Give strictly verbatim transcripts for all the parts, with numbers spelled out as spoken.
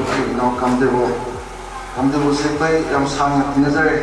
की नाव कामदेव कामदेव से पे यम सांग नजर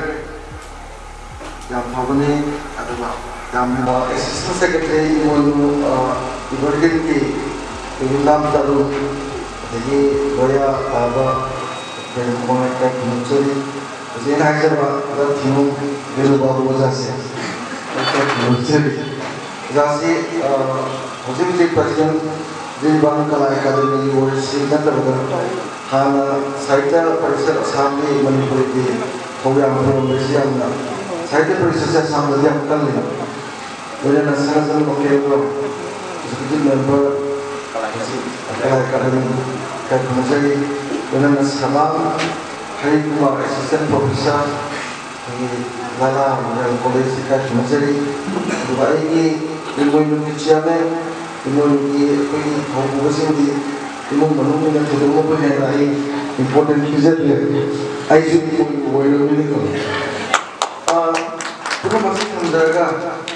यम भवनी अदुगा यम असिस्टेंट सेक्रेटरी मोलू इबरगिन की इलाम तारू दगी गोया आबा के मोने का मुचरी जेन हाइजर बा दा थिमु बेलु बाबू वजासे का मुचरी जासी होजिबि प्रेसिडेंट जिबान कला एकेडमी और सिंगल बदर हाना साहित्य परिषद सामने मणिपुर की प्रोग्राम प्रोग्राम में साहित्य परिषद से सामने हम कर ले मेरे नसरजन मौके को जिस मेंबर कला एकेडमी का मुझे मेरे नसरमान Hari Kumar assistant professor Lala college का मुझे दुबई की यूनिवर्सिटी में इमोनी कोई होगा सिंधी इमोन मनों में तो लोगों को है आई इम्पोर्टेंट चीज़ें भी आई जो इमोन वो ये लोग मिलेगा आ पुनः मस्जिद अंदर का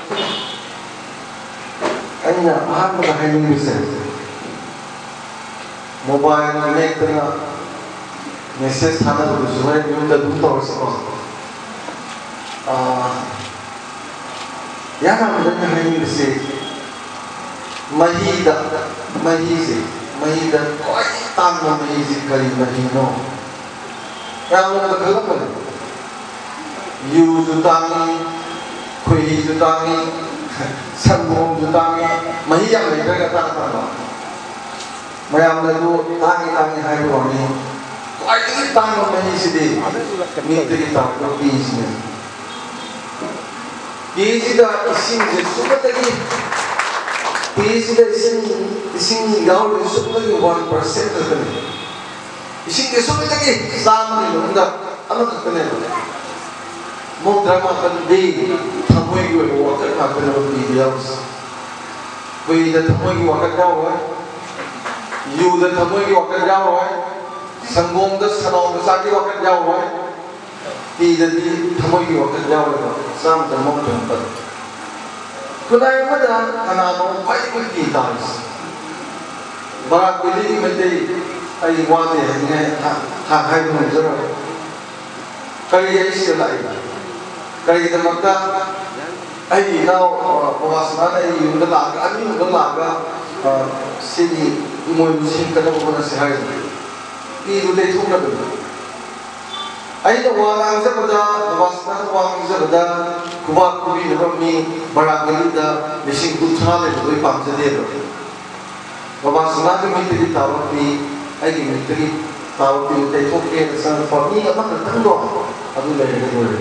आई ना आहार में कहीं नहीं मिलते मोबाइल में एक तरह मैसेज थाना तो दूसरा एक मिनट दूसरा और सब आ यार हम लोग कहीं नहीं मिलते महिदा महिज़े महिदा कोई तांग महिज़े करी महिनो क्या लोग तो गलत बोले यू जुतांगी कोई जुतांगी संगों जुतांगी महिया में क्या करता था मैं हमने तो तांगी तांगी है तो हमें कोई तांग महिज़े दे मित्र की तांग को बीच में बीच का इसी में सुबह तक Peace is ising gaul is only one percent of the name. Ising is only like some in the another name. More drama can be Tamoy water happen of the house. We the Tamoy water down, you the Tamoy water down, Sangom the San of the Saki water down, he the Tamoy water down, some the mountain. खुदाई मदा अनामों पाई कुछ की दास बड़ा कुली में ते आई वादे हैं हाँ हाँ हाई में जरूर कई ऐसे लाइगा कई दमकता आई नाव पवासना आई युद्ध लागा अभी युद्ध लागा सिनी इमोई मुझे कदम को ना सिहाई ये रुदे थोड़ा भी आई तो वाला से बता वासना तो वाला से बता कुबा कुबी नबमी बड़ा गलीदा मिशिंग कुछाले कोई पांच दे दो वासना के मित्र की तावती आई की मित्र की तावती उते तो के सन फॉर्मी अब तक तंग दो अब ले ले बोले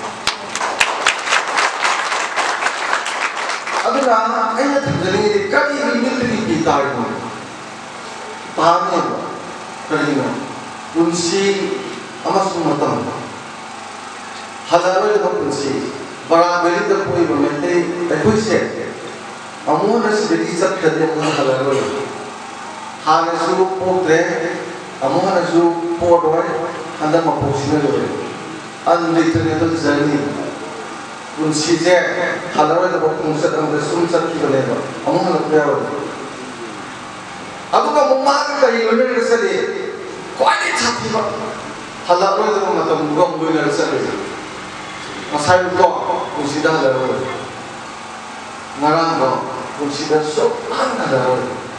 अब ना आई ना जल्दी कभी मित्र की तावती पाने कहीं ना उनसी अमसुम मतम हजारों लोग पुंसी बड़ा बेली तक कोई बमेंटे ऐकोई से अमोन से बेली सब खदे अमोन हजारों लोग हाने सु पोत्रे अमोन सु पोटोय अंदर मपोषिने लोग अंदितने तो जर्नी पुंसी से हजारों लोग पुंसत अंदर सुन सकती बनेगा अमोन लोग क्या होगा अब तो मुम्मा का कहीं लोग ने सरे कोई छाती बा हलारों लोग मतलब मुगम कोई न सरे मसाइल को कुसीदा लड़ो नरांग को कुसीदा सब आना लड़ो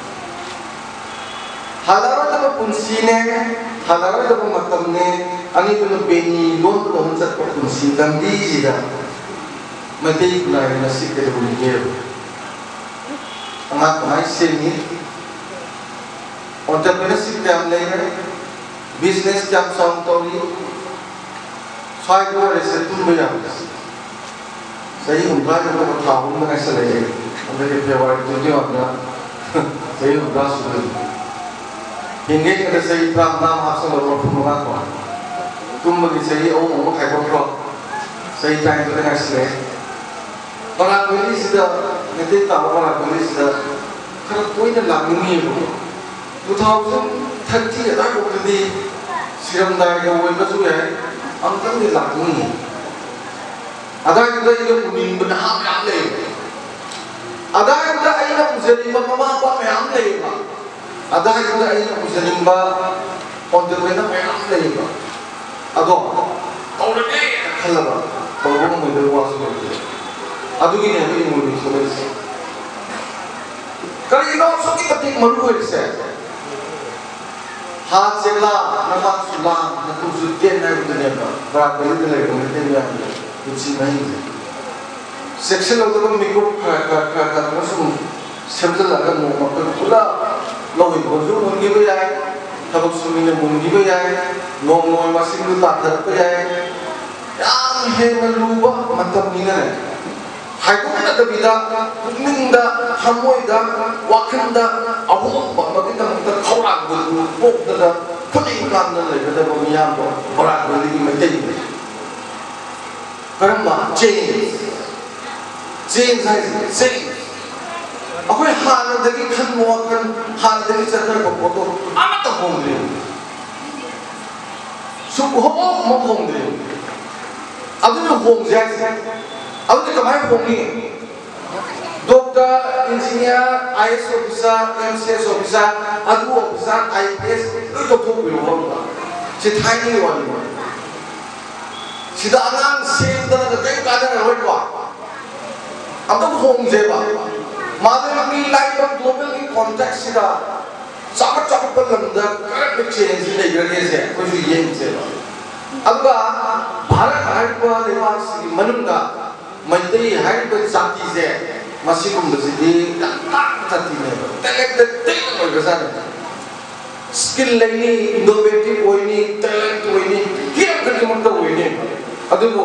हलारों लोग कुसीने हलारों लोग मतलब ने अनी तो बेनी लोन तो हम सब को कुसी गंदी जीरा मते ही कुनाई नसीब के तो बुनिये अमात माई से नहीं और जब मैंने सिर्फ क्या लेंगे बिजनेस क्या साउंड तोड़ी स्वाइप वो ऐसे तुम भी आप सही उनका जो तो बताओ उनमें कैसे लगे उनके के फेवरेट तो जो अपना सही उनका सुन हिंगे के सही प्राम नाम आपसे लोगों को मुगा को तुम भी सही ओ ओ खाई को क्रॉ सही टाइम तो कैसे बड़ा कोई सीधा नहीं ताऊ बड़ा कोई सीधा कर कोई ना लागू नहीं है two thousand thirty đã có cái gì xem đây cái quên nó xuống vậy ông có gì làm cái gì ở đây chúng ta yêu mình mình ham lắm đi ở đây chúng ta yêu một gia đình mà mama ba mẹ ham đi mà ở đây chúng ta yêu một gia đình mà on the way na mayam lay ado tawrane khalaba tawbong mo do wasu adugi ne mi mo ni so kari no so ki patik maru ho se हाथ से ला नमक सुला न तो सुते नहीं तो नहीं बड़ा बड़ी तो लगे मुझे नहीं आती कुछ नहीं है सेक्शन लोग तो मिको खा खा खा खा तो सुन सेक्शन लगा मुंह में पूरा लोग इनको मुंगी भी आए तब सुनी ने मुंगी भी आए नोम नोम मशीन तो ताकत भी आए यार है मैं लूबा मतलब नहीं है हाइकोर्ट ने तो बिदा कुकिंग दा हमोई दा वाकिंग दा अबू बाकी तो मतलब खौरा गुल पोक दा पुनी काम न ले दा बमिया को बड़ा गुली में ते करम्मा चेंज चेंज है चेंज अकोई हाल दगी खन मोकन हाल दगी चक्कर को फोटो आमा तो होम दे सुप हो मो होम दे अब तो होम जाए अब तो कमाई होंगी doctor engineer IAS officer MCS officer अदू ऑफिसर आईपीएस लोग तो तो भी होगा चिताई नहीं वाली चिदांग सेंटर तो कई काजर होगा अब तो होंगे बा माधव की लाइफ और ग्लोबल की कॉन्टेक्स्ट सिरा चापट चापट पर लंदर करंट चेंज नहीं करने से कुछ ये नहीं से अब का भारत भारत को निवास की मनुंगा मंत्री है तो जाति से मसीकुम बसिदी ताक ताती में टैलेंट टेक और गज़ार स्किल लेनी इनोवेटिव होइनी टैलेंट होइनी क्या करने मन तो होइनी अदुगो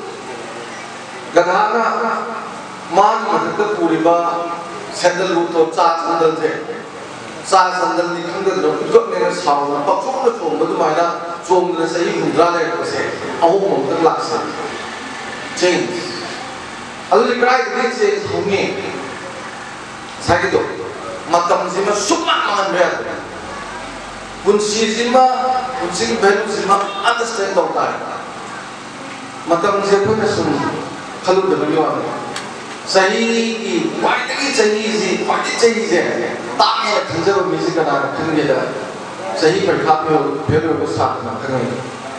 गधाना मान मतलब पूरी बा सैंडल वो तो चार सैंडल थे चार सैंडल निकल कर दो तो मेरे सामने पक्षों में चोम बदु मायना चोम ने सही मुद्रा ले कैसे आओ मंत्र लाख से चेंज अदु लिखा है कि चेंज होंगे साके दो मतलब जिम्मा सुपा मान रहा पुंसी जिम्मा पुंसी की वैल्यू जिम्मा अंडरस्टैंड होता है मतलब जिम्मा में सुन खलु दबलियो आने सही की वाइट की चाहिए जी वाइट चाहिए जे तामे खंजर और म्यूजिक का नाम खंगे दा सही पर खाते हो फिर वो साथ में खंगे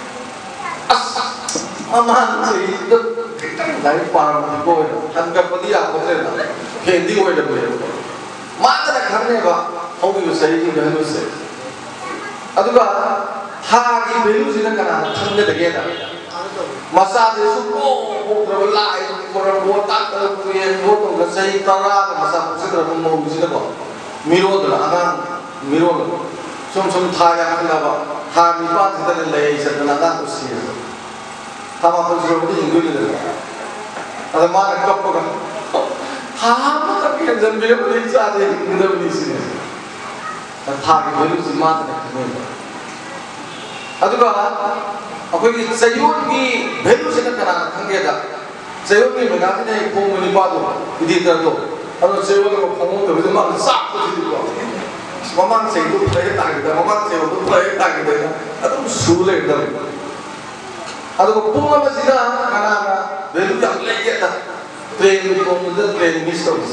अमान सही तो कितने लाइफ पार में को हम का पतिया पत्रे ना हिंदी वो डबले मात्र खरने का होगी वो सही की वैल्यू से अदुगा हा की वैल्यू से ना करना खंगे दगे ना मसा से सुको वो प्रबलाई कोरा वो ताक ये वो तो गसई तरा मसा से तर हम मो बिसे को मिरो द आगान मिरो सोम सोम थाया खलाबा था मिपा से ले से ना को सी थामा पर जो भी इंगुली ले अरे मां कप को हा मतलब के जन भी बोले चाहे इंदर भी सी था के बोलू से मात ने अदुगा अखोई सयोन की वैल्यू से कना खंगे दा सयोन की मगा ने फोम नि पादो इदी तर दो अरो सयोन को फोम तो बिमा साक को दिदि को ममान से तो प्ले तागे दा ममान से तो प्ले तागे दा अदम सूले दा अदो पुंगा मसिदा कना ना वैल्यू या ले दा ट्रेन को मुदत ट्रेन मिस हो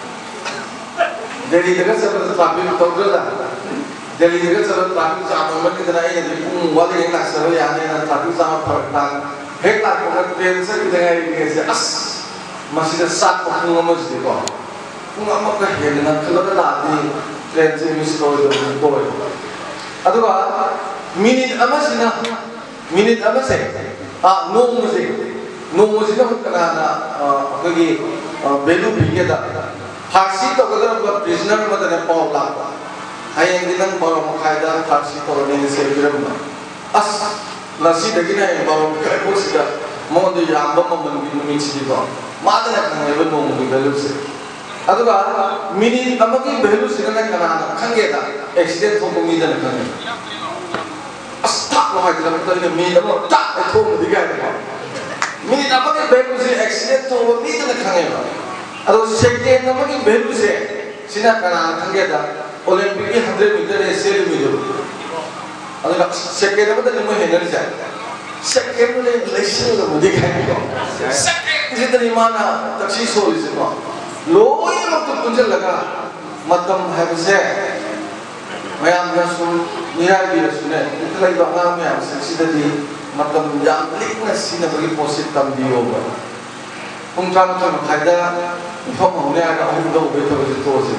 देरी जगह से ट्रैफिक तो गला दिल्ली जगह चलो ट्रैफिक जाम में कितना है ये पुंग वाले एक लाख सरो याने ना ट्रैफिक जाम फर्क ना एक लाख को ट्रेन से कितना है ये से अस मसीद सात को पुंग मसीद को पुंग अम्मा का है ना कल का लादी ट्रेन से मिस हो जो को अदुगा मिनट अम्मा से ना मिनट अम्मा से आ नो मुझे नो मुझे ना कना ना कोई वैल्यू भी दा फांसी तो अगर प्रिजनर मतलब है पाव लाख हाई दिन बारो मखायदा फांसी तौरने से बिरम अस नसी दगिना बारो मखाय को सिदा मोद याब ममन की मिछि दिबो मादना खंगे बो मोम वैल्यू से अदुगा मिनी अमगी वैल्यू से ना कना खंगे दा एक्सीडेंट हो मी दन खंगे अस ता लो हाय दम तले मी दम ता थो दिगा दे मिनी अमगी वैल्यू से एक्सीडेंट हो मी दन खंगे अदो सेकेंड अमगी वैल्यू से सिना कना खंगे दा ओलंपिक की हंड्रेड मीटर ऐसे भी जो अगर सेकेंड में तो नहीं है नहीं जाए सेकेंड में लेशन तो मुझे क्या है सेकेंड जितनी माना तक्षी सोली से ना लोग ये लोग तो मुझे लगा मतलब है वैसे mayam na sun nirai bi sunne itlai ba nga mayam sidadi matam yam likna sina bagi posit tam dio ba ung tram tram khaida phom hone aga ung do be to to se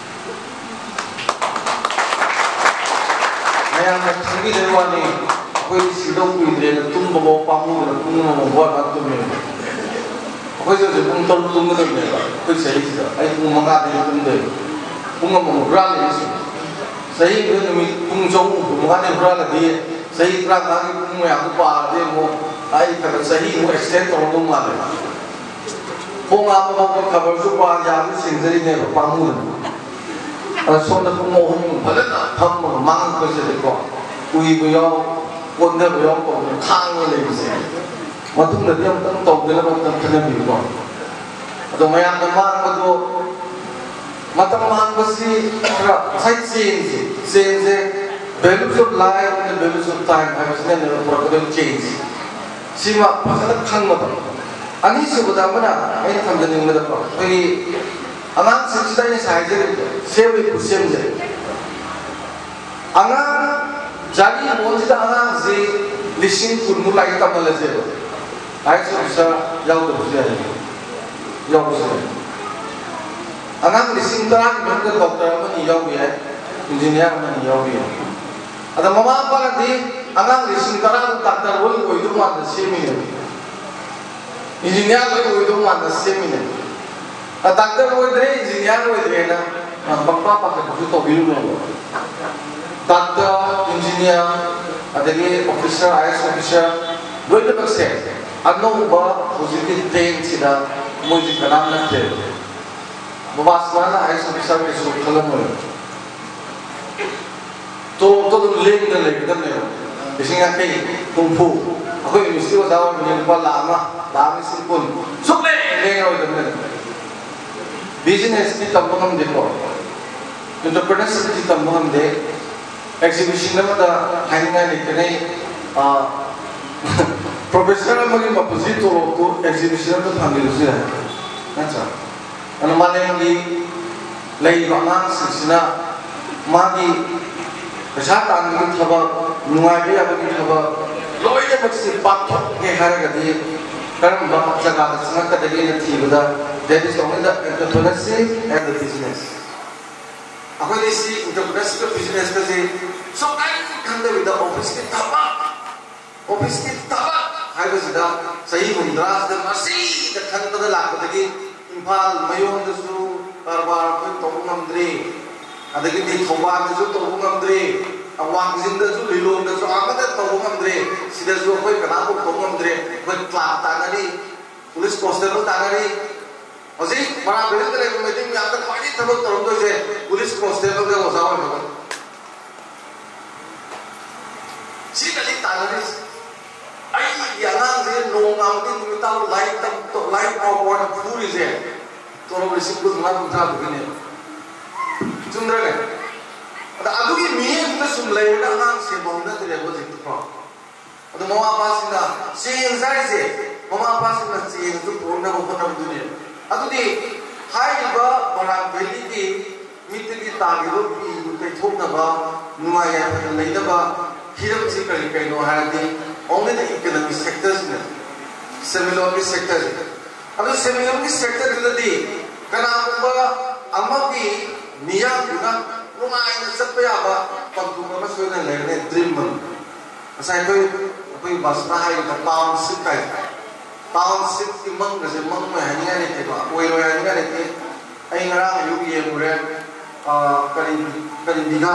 mayam na thangi dewani koi sido kui de tum bo pamu na tum mo bo na tum me koi se tum tum tum de me koi se hi da ai tum manga de tum de tum mo ra le se सही में मी तुम जो मुगाने बुरा लगी सही तरह का कि तुम यहाँ तो पार दे वो आई खबर सही वो एक्सटेंड करो तुम मारे वो आप लोग को खबर जो पार यहाँ से सिंगरी ने पामू और सोना तुम वो हम भले ना हम मांग कर से देखो कोई भी आओ कौन दे भी आओ कौन खांग वाले भी से वो तुम नदी हम तुम तो दिल में तुम खने भी हो तो मैं यहाँ तो मांग को तो matam man basi ra side scene scene se values of life and values of time I was then a program change sima pasal khang ma ani se boda mana ai tham jani ngada ko ai anang sixty ni size save ku same je anga jari monji da anga je lishin kurmu lai ta mala je ai so sa yau do je yau se angang lising tara ki mangga doctor mani yaw bi hai engineer mani yaw bi ada mama pa di angang lising tara doctor bol koi du man se mi ne engineer koi du man se mi ne a doctor koi dre engineer koi dre na papa pa ka ju to bilu no doctor engineer adagi officer I A S officer loi da se anno ba positive train sida moji kanam na the Mabasmana I A S officer ke su khalam ho to to dum leng da le dam ne isinga kai kung fu akoi mistri ko dawa ni pa la ma la mi sin pun suk le le ro dam ne business ki tam ngam de ko entrepreneurship ki tam ngam de exhibition na da hainga ni ke nei a professor ma ki opposite to to exhibition to thangil se na cha anu mane ngi lai ramang sisna magi pesa tan ngi thaba nungai bi abagi thaba loi de baksi pat ke haraga di karam ba jaga ka sanga ka de ne thi bada that is only the entrepreneurship and the business akoi de si entrepreneurship business ka se so ai kan de with the office ke thaba office ke thaba hai ba sida sahi hundra da masi da kan da la ba de Impal mayon da su karbar ko to ngamdre adagi di thoba da su to ngamdre awang jin da su lilong da su amada to ngamdre sida su ko kana ko to ngamdre ko class ta ngani police constable ta ngani oji bana bel da le meeting ya ta khani thabak to to je police constable da osawa ba si da li ta ngani ai yang je no ngam ti tu ta light tam to light of one food is there to ro ri sikku ngam ta bu ne chundra ne ada adu ki mi ta sum lai da ngam se bong da de bo jik to ada mama pa sin da se yin sai se mama pa sin da se yin tu pon na bo na bu ne adu di hai ba bana beli ki mit ki ta gi ro ki bu te thok na ba numa ya lai da ba hiram si kali kai no ha di only the economic sectors ne similarly sectors adu similarly sector diladi kana ba amma ki niya guna rungai na sapya ya ba pagdu ma so na le ne dream man asai koi koi bas na hai ka township kai township ki mang na se mang ma hani ne te ba oi oi hani ne te ai ngara yu ye mure a kari kari diga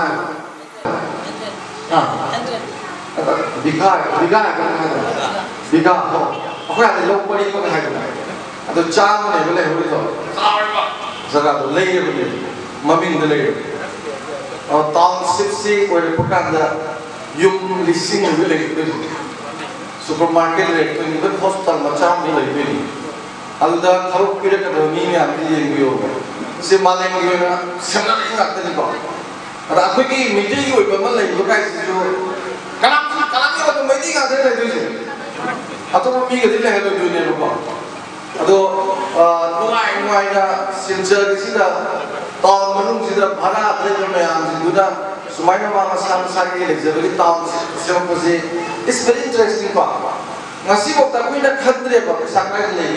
ha Bika, bika kan ada, bika ho. Aku ada lok pari pun ada. Ada jam ni boleh boleh tu. Zaga tu lay boleh, mamin tu lay. Oh township si boleh bukan ada yung listing boleh tu. Supermarket rate tu ni kan hospital macam boleh tu ni. Ada tharuk kira kan ni ni ada yang bio. Si malam ni na sebenarnya ingat ni kau. Ada aku ni meeting ni boleh malam ni bukan si jo. Kalam kalam ni waktu meeting ada lagi tu je. Atau mami kita leh tu dunia lupa. Atau nuai nuai na sincere kita tahun menung kita bharat ada tu macam tu dah सुमाइना मामा साम सागे लेजबली town सेमपोजे is very interesting पा ngasi bok ta kuina khadre ba pesa kai lege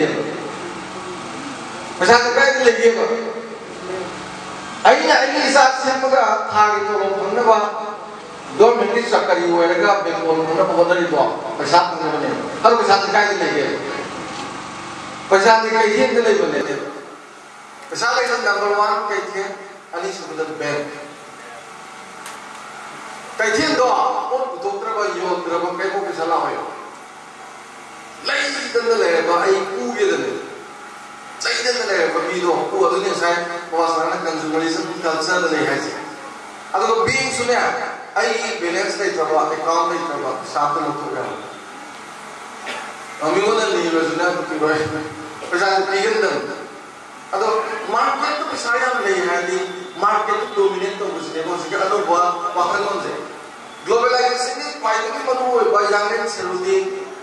pesa kai lege ba aina aini sa semaga thagi to phangna ba government is sakari hoega bengal phangna bodari do pesa phangna ne har pesa kai lege pesa de kai hin de lege ne pesa lai number one kai the ani subada bank kai thiên do ot putok tra ba yo tra ba kai ko pesa la hoyo lai dan le ba ai ku ye dan sai dan le ba mi do ku adu ne sai ko asana consumerism culture le hai se adu being sunya ai balance dai tra ba account dai tra ba saat lo to ga ami ko dan ni lo sunya ku ba pesa ti gan dan adu market to pesa ya le hai di market dominate to busne ko se adu ba ba kan on se globalization is pai to manu ba yang ne seludi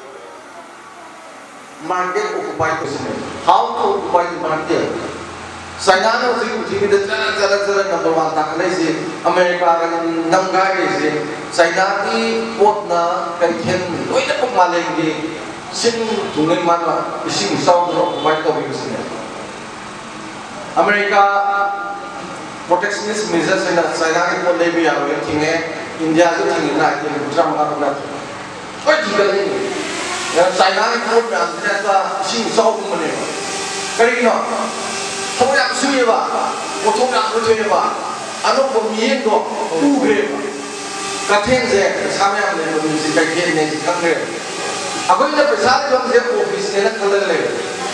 market occupy person. How to occupy the market? China no si uji the chana chana chana number one takle si America kan nanggai si China ti pot na kan ken loi na pok maleng di sin tunai mana ising sau no occupy to person. America protectionist measures in China ki pot le bi aro yang tinge India tu tinge na ki Trump ka na. Oi tiga ni. China ni pun ada ta sing sau pun ni. Kali ni, thong yang suy ba, o thong yang tu ni ba, anu pemian do, tu ber. Kateng je, sama yang ni pun si kateng ni si kang ni. Aku ni pesat tu je office ni nak kalau le.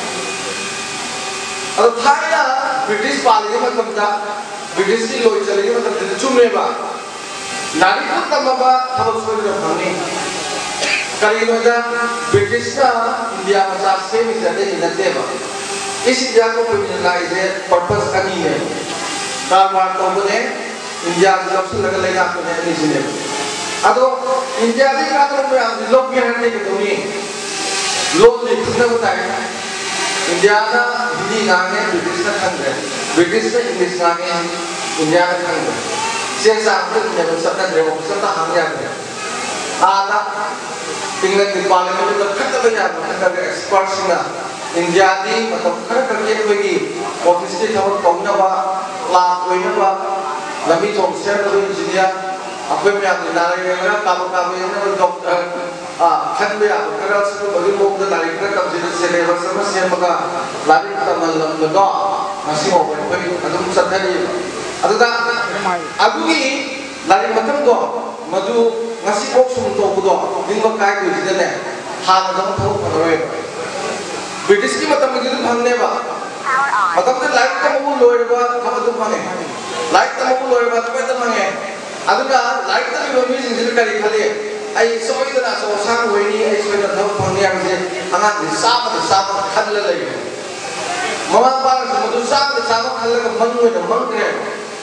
Kalau Thailand British Parliament macam ta, British ni loi cari ni macam tu cuma ba. Nari pun tambah ba, kalau suai tu kang ni. Kali ini British ka India macam same sahaja ini deva. Is India ko pemilihan ini purpose ani है. Kalau kamu ni India jauh se लगा लेगा आपको नहीं sini. Ado India ni kalau मैं आप लोग भी हैं नहीं तो नहीं. लोग ni कितना बताए? India ना हिंदी गाने British ना खंड है. British ना English गाने India ना खंड है. Siapa yang tu yang sebab dia sebab tak hanya dia. Ada England di Parliament itu kata banyak kata experts na India ni atau kata kerja bagi office ni kalau kau nak buat lah kau nak buat lami tom share tu engineer apa yang ni nari yang kamu kamu yang nak doktor ah kan dia kalau sebab bagi mau tu nari kita kamu jadi senior sama siapa maka lari kita malam lega masih mau pergi atau pusat tadi atau tak aku ni lari macam tu maju ngasih box untuk budak, lima kali tu jadi ni, hal macam tu perlu. British ni macam begitu bangne ba, macam tu light kamu lower ba, kamu tu bangne, light kamu lower ba, tu betul bangne. Aduga light tu ni bagi sini kali kali, ay so itu nak so sang wei ni, ay so itu tu bangne yang ni, anak ni sama tu sama khadle lagi. Mama pa semua tu sama tu sama khadle ke mangu itu mangu ni.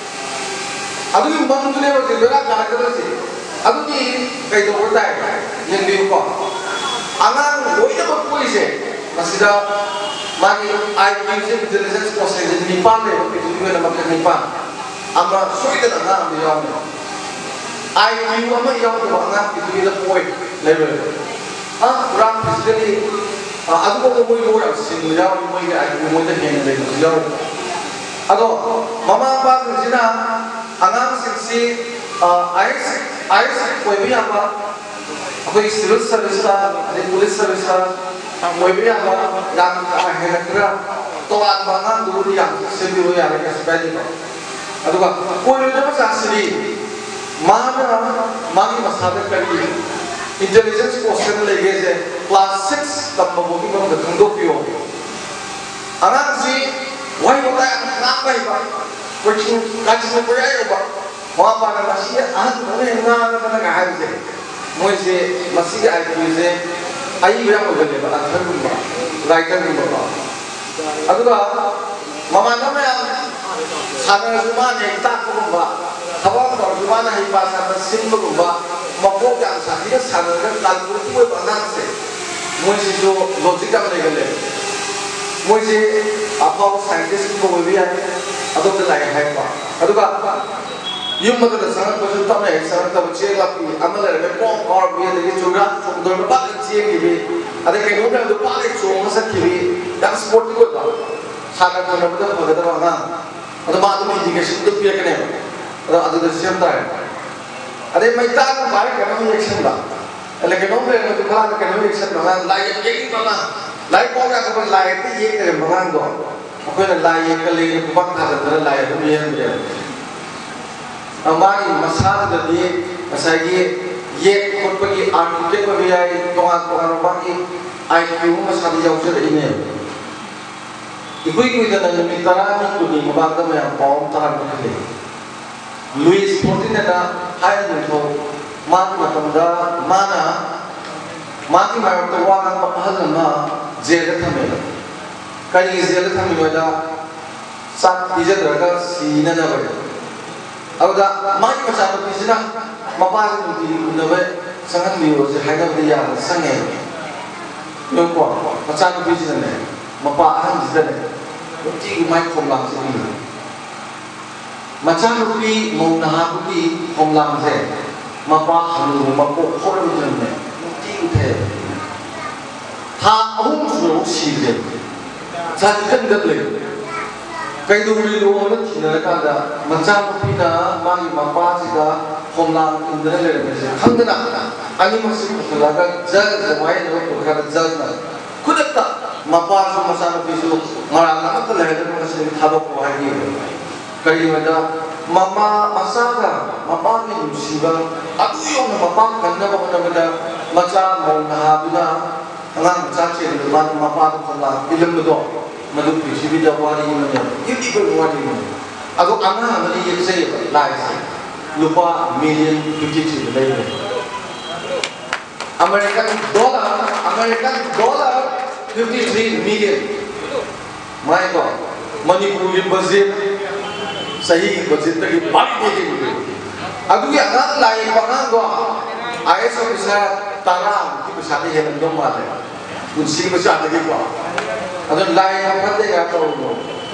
Aduga mangu tu ni bagi berat nak kerja sih. Aku ni kaya tu berday, yang dia ko. Angan, doi na pagpuwi siya. Masih dah, magi I Q intelligence course ni nipan le, itu juga nama kita nipan. Amma sulit na nga ang diyaw niya. I Q amma iyaw tu angan itu kita poy level. Ah, kurang physically. Ah, aku ko mo iyaw sin iyaw mo iyaw I Q mo ita hen level iyaw. Ado, mama pa sina angan siksi I I कोई भी apa, कोई civil service का, ada police service का, कोई भी apa, yang है ना तो आज बांगा दूर yang sendiri वो यार क्या seperti itu. Aduh kan, कोई itu macam asli, mana magi masalah kali, intelligence question lagi je, class six tambah mungkin kamu dah tunggu pio. Anak si, wahai orang nak apa iba, kucing kacau sepuluh iba. Wah pada masih ada mana yang nak nak kahar je, mungkin masih ada je, ayi berapa boleh berapa tahun berapa, laikan berapa. Aduh dah, mama nama yang sana rumah ni tak berapa, awak kalau rumah ni pasal mesin berapa, mampu yang sana sana kan kalkulasi tu berapa se, mungkin tu logika mereka le, mungkin apa saintis tu boleh ada, aduh tu lain apa, aduh dah. yung maganda sa akin pa na sa akin siya lapi ang mga may pong or may lagi juga doon pa ang siya kibi ada kay nung na pa ay so sa kibi ang sport ko ba sa akin na ba maganda ba nga ada ba ito education to piya kanya ada ada siya tayo ada may tayo ba kaya may action ba ala kay nung na ito ba kaya may action ba layak yung mga layak ko ka ba layak ti yung mga ngo ako na layak ka lang ko ba ka na layak mo yan yan amai masal dari masagi ye korpagi architect bagi tongan tongan bagi I Q masal jauh sudah ini. Ibu ibu itu dan mitra ni kuni mabagda maya pom tahan bukti. Louis Fourteen ada high level mat matamda mana mati mayar terwangan mahal nama jaga thamela. Kali jaga thamela ada sat ijat raga sina na baya. Ada mai macam tu sih nak, mapa itu di nabe sangat liu, saya hanya beri yang sangat, yang kuat. Macam tu sih ni, mapa aham sih ni, mesti mai komlang sih ni. Macam tu ni mau nak tu komlang sih, mapa halu, mapa kolam tu ni, mesti uteh. Ha, ahum suruh sih dia, jadi kan gede. Kaya dulu dulu orang tina kada macam pina mari mapa sida homlang indra le le hangna ani masih kulaga jag jamai no kada jag na kudakta mapa so masana bisu marang na ta le le masih thabak ko hai kaya mada mama masaga mapa ni musiba atu yung mapa kanna ba kana mada macam mau nahabina angang chache le man mapa ko homlang ilam do madu pisibi jawari mana ini ikut wadi mana aku anak mana yang saya live lupa million fifty three lagi American dollar American dollar fifty three million my God Manipuri budget sahih budget tadi balik lagi aku yang anak lain orang gua I S O bisa tarang itu bisa dihemat dong mana kunci bisa lagi gua ada lain apa dia tahu tu,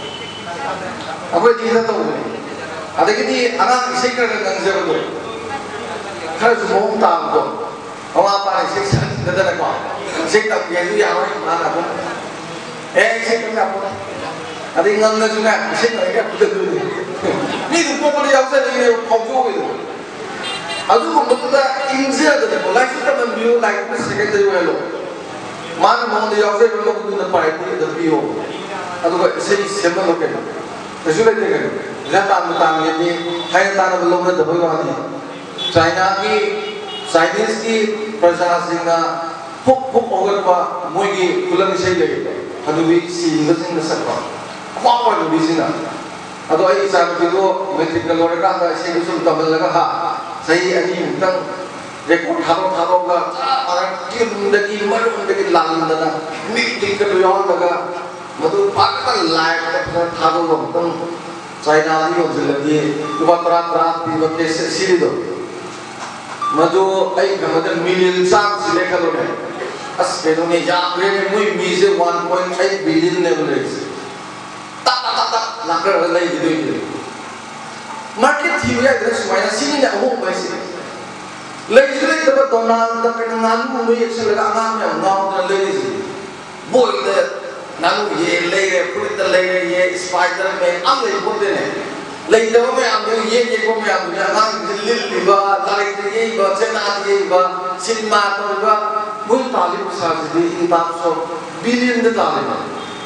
apa dia tahu ni? Ada kita anak sekarang dengan siapa tu? Kalau semua orang tahu tu, orang apa ni sekarang tidak ada apa. Sekarang dia tu yang orang mana pun, eh sekarang apa? Ada yang ngan juga, sekarang dia betul betul. Ni tu kau boleh jauh saja ni kau jauh itu. Aduh, betul tak? Insia tu, life kita membiu life tu sekarang tu yang lo. Mana mau dia jauh saja belum betul nak pakai tu tapi yo. Aduh, seni sema lo kan. Tersulit kan. Jangan tahu tahu ni, hai tahu belum ada apa ni. China ki, Chinese ki perjalanan na puk puk orang apa, mui ki pulang saya lagi. Aduh, bi si ngasih ngasih apa? Apa apa tu bi si na. Aduh, ai saya tu metrik kalau orang kata saya usul tabel lagi ha. Saya ani tentang rekod haro-haro ka orang kim dagi malu dagi lalu dana meeting ke luar daga madu pakal live ka haro lo tang China ni orang lagi dua terat-terat di bagai siri tu madu ay kamadan million sang sila kalau ni as keno ni jam ni mui mise one point eight billion level is tak tak tak tak nakar lagi gitu itu market hiu ya terus mana sini ni aku masih lagi lagi dapat donal dapat ngalu mui selega angan yang ngau dan lagi boy the ngalu ye lagi put the lagi ye spider me am lagi put ni lagi dah me am ye ye ko me am angan lil liba lagi ye ba cina ye ba cinema tu ba mui talib besar jadi intam so billion the talib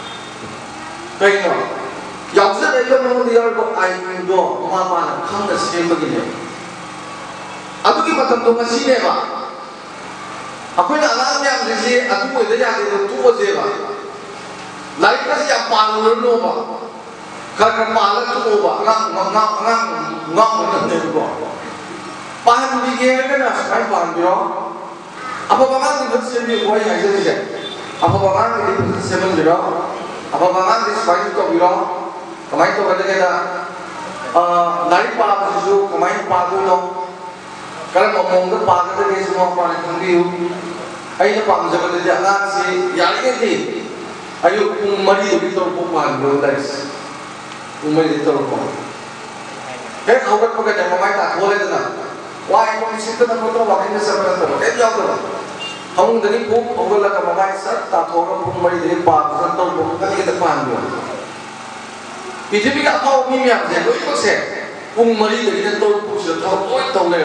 kaya no yang saya itu memang dia ko ai do mama nak kang dah same begini. Aku ni macam tu masih ni ba. Aku nak alam yang jadi aku boleh jadi tu tu aje ba. Lain kasi yang palu no ba. Kalau palu tu ba, ngang ngang ngang ngang macam ni ba. Pahan dia kan asal pahan dia. Apa bagan di betul ni buat yang jadi je. Apa bagan di betul seven dia. Apa bagan di sebagai tu dia. Kemain tu kata kita, lain palu tu kemain palu no. Kalau ngomong tu pakai tu ni semua pakai kambing. Ayo pak macam mana jangan si yang ini. Ayo umari itu kita pun pakai guys. Umari itu pun. Hek hawat mo kanya mamay ta wala na. Why kung sito na ko to wakin na sa pala to. Kaya yaw to. Hong dani po wala ka mamay sa ta thora po mari dili pa sa to po kani kita pan mo. Pijbi ka pa mi mi am je loi ko se. Pung mari dili na to po sa to oi to le.